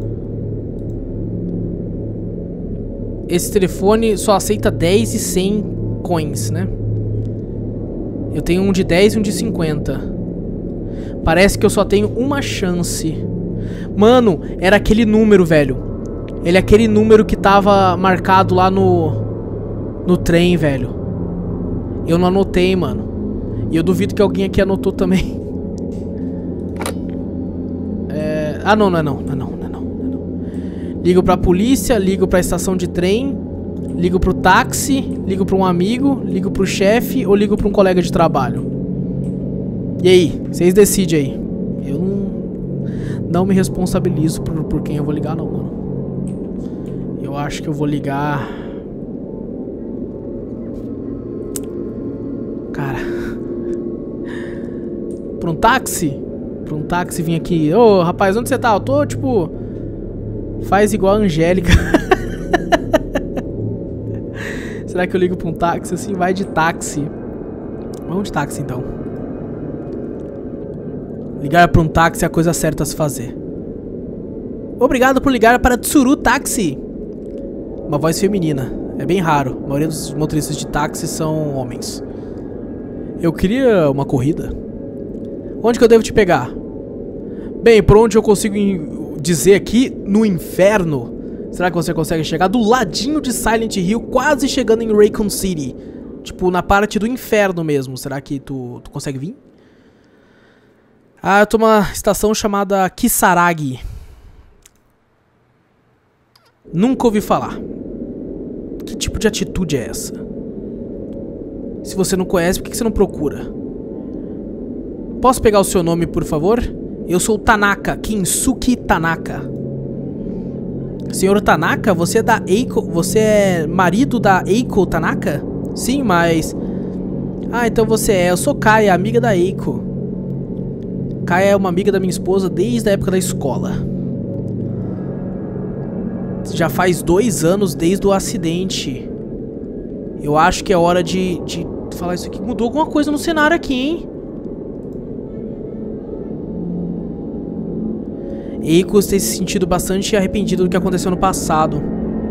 Esse telefone só aceita 10 e 100 coins, né? Eu tenho um de 10 e um de 50. Parece que eu só tenho uma chance. Mano, era aquele número, velho. Ele é aquele número que tava marcado lá no trem, velho. Eu não anotei, mano. E eu duvido que alguém aqui anotou também. Ah, não é não. Ligo pra polícia, ligo pra estação de trem, ligo pro táxi, ligo pra um amigo, ligo pro chefe ou ligo pra um colega de trabalho. E aí, vocês decidem aí. Eu não me responsabilizo por quem eu vou ligar não, mano. Eu acho que eu vou ligar... Cara... Pra um táxi? Pra um táxi vir aqui. Ô, rapaz, onde você tá? Eu tô, tipo... Faz igual a Angélica. Será que eu ligo pra um táxi assim? Vai de táxi. Vamos de táxi, então. Ligar para um táxi é a coisa certa a se fazer. Obrigado por ligar para Tsuru Táxi. Uma voz feminina. É bem raro. A maioria dos motoristas de táxi são homens. Eu queria uma corrida. Onde que eu devo te pegar? Bem, por onde eu consigo dizer aqui? No inferno. Será que você consegue chegar? Do ladinho de Silent Hill, quase chegando em Raccoon City. Tipo, na parte do inferno mesmo. Será que tu consegue vir? Ah, eu tô numa estação chamada Kisaragi. Nunca ouvi falar. Que tipo de atitude é essa? Se você não conhece, por que você não procura? Posso pegar o seu nome, por favor? Eu sou o Tanaka, Kinsuke Tanaka. Senhor Tanaka, você é da Eiko... Você é marido da Eiko Tanaka? Sim, mas... Ah, então você é. Eu sou Kaya, amiga da Eiko. Kaya é uma amiga da minha esposa desde a época da escola. Já faz 2 anos desde o acidente. Eu acho que é hora de falar isso aqui. Mudou alguma coisa no cenário aqui, hein? Eiko tem se sentido bastante arrependido do que aconteceu no passado.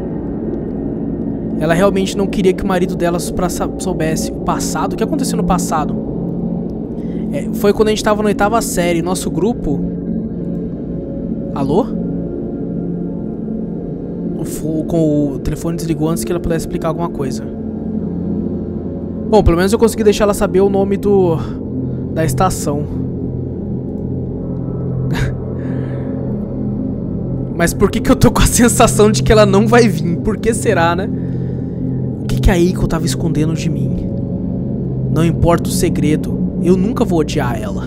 Ela realmente não queria que o marido dela soubesse. O passado? O que aconteceu no passado? Foi quando a gente tava na 8ª série. Nosso grupo... Alô? Com o telefone desligou antes que ela pudesse explicar alguma coisa. Bom, pelo menos eu consegui deixar ela saber o nome da estação. Mas por que eu tô com a sensação de que ela não vai vir? Por que será, né? O que a Eiko tava escondendo de mim? Não importa o segredo, eu nunca vou odiar ela.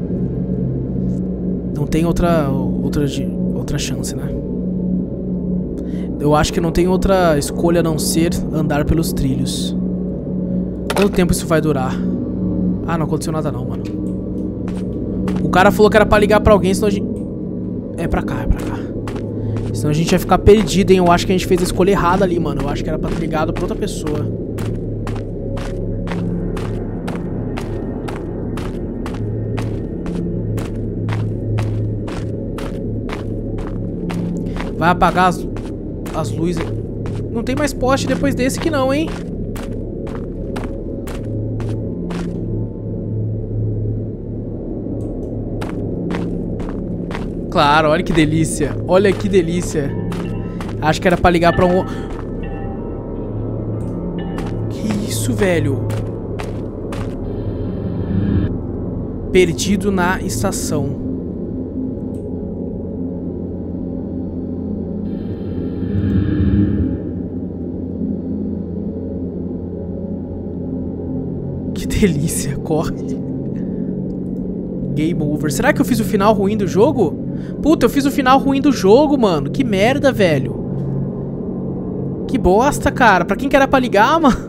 Não tem outra chance, né? Eu acho que não tem outra escolha a não ser andar pelos trilhos. Quanto tempo isso vai durar? Ah, não aconteceu nada não, mano. O cara falou que era pra ligar pra alguém, senão a gente... É pra cá. Senão a gente ia ficar perdido, hein? Eu acho que a gente fez a escolha errada ali, mano. Eu acho que era pra ter ligado pra outra pessoa. Vai apagar as luzes. Não tem mais poste depois desse que não, hein? Claro, olha que delícia. Olha que delícia. Acho que era pra ligar pra um... Que isso, velho? Perdido na estação. Que delícia, corre. Game over. Será que eu fiz o final ruim do jogo? Puta, eu fiz o final ruim do jogo, mano. Que merda, velho. Que bosta, cara. Pra quem que era pra ligar, mano?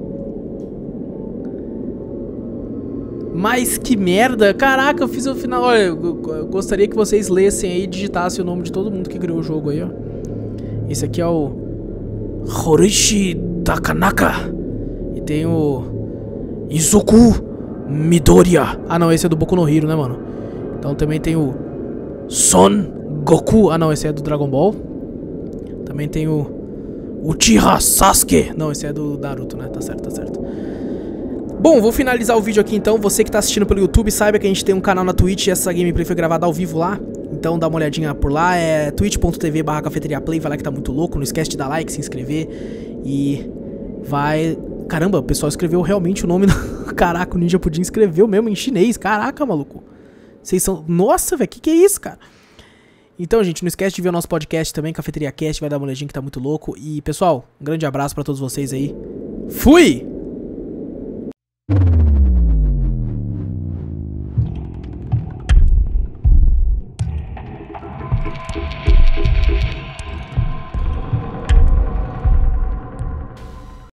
Mas que merda. Caraca, eu fiz o final. Olha, eu gostaria que vocês lessem aí e digitassem o nome de todo mundo que criou o jogo aí, ó. Esse aqui é o Horishi Takanaka. E tem o Izuku Midoriya. Ah, não, esse é do Boku no Hero, né, mano? Então também tem o Son Goku. Ah, não, esse é do Dragon Ball. Também tem o Uchiha Sasuke. Não, esse é do Naruto, né? Tá certo, tá certo. Bom, vou finalizar o vídeo aqui então. Você que tá assistindo pelo YouTube, saiba que a gente tem um canal na Twitch e essa gameplay foi gravada ao vivo lá. Então dá uma olhadinha por lá. É twitch.tv/cafeteriaplay. Vai lá que tá muito louco. Não esquece de dar like, se inscrever. E vai... Caramba, o pessoal escreveu realmente o nome... Caraca, o Ninja Pudim escreveu mesmo em chinês. Caraca, maluco. Vocês são... Nossa, velho, que é isso, cara? Então, gente, não esquece de ver o nosso podcast também, Cafeteria Cast. Vai dar uma olhadinha que tá muito louco. E, pessoal, um grande abraço pra todos vocês aí. Fui!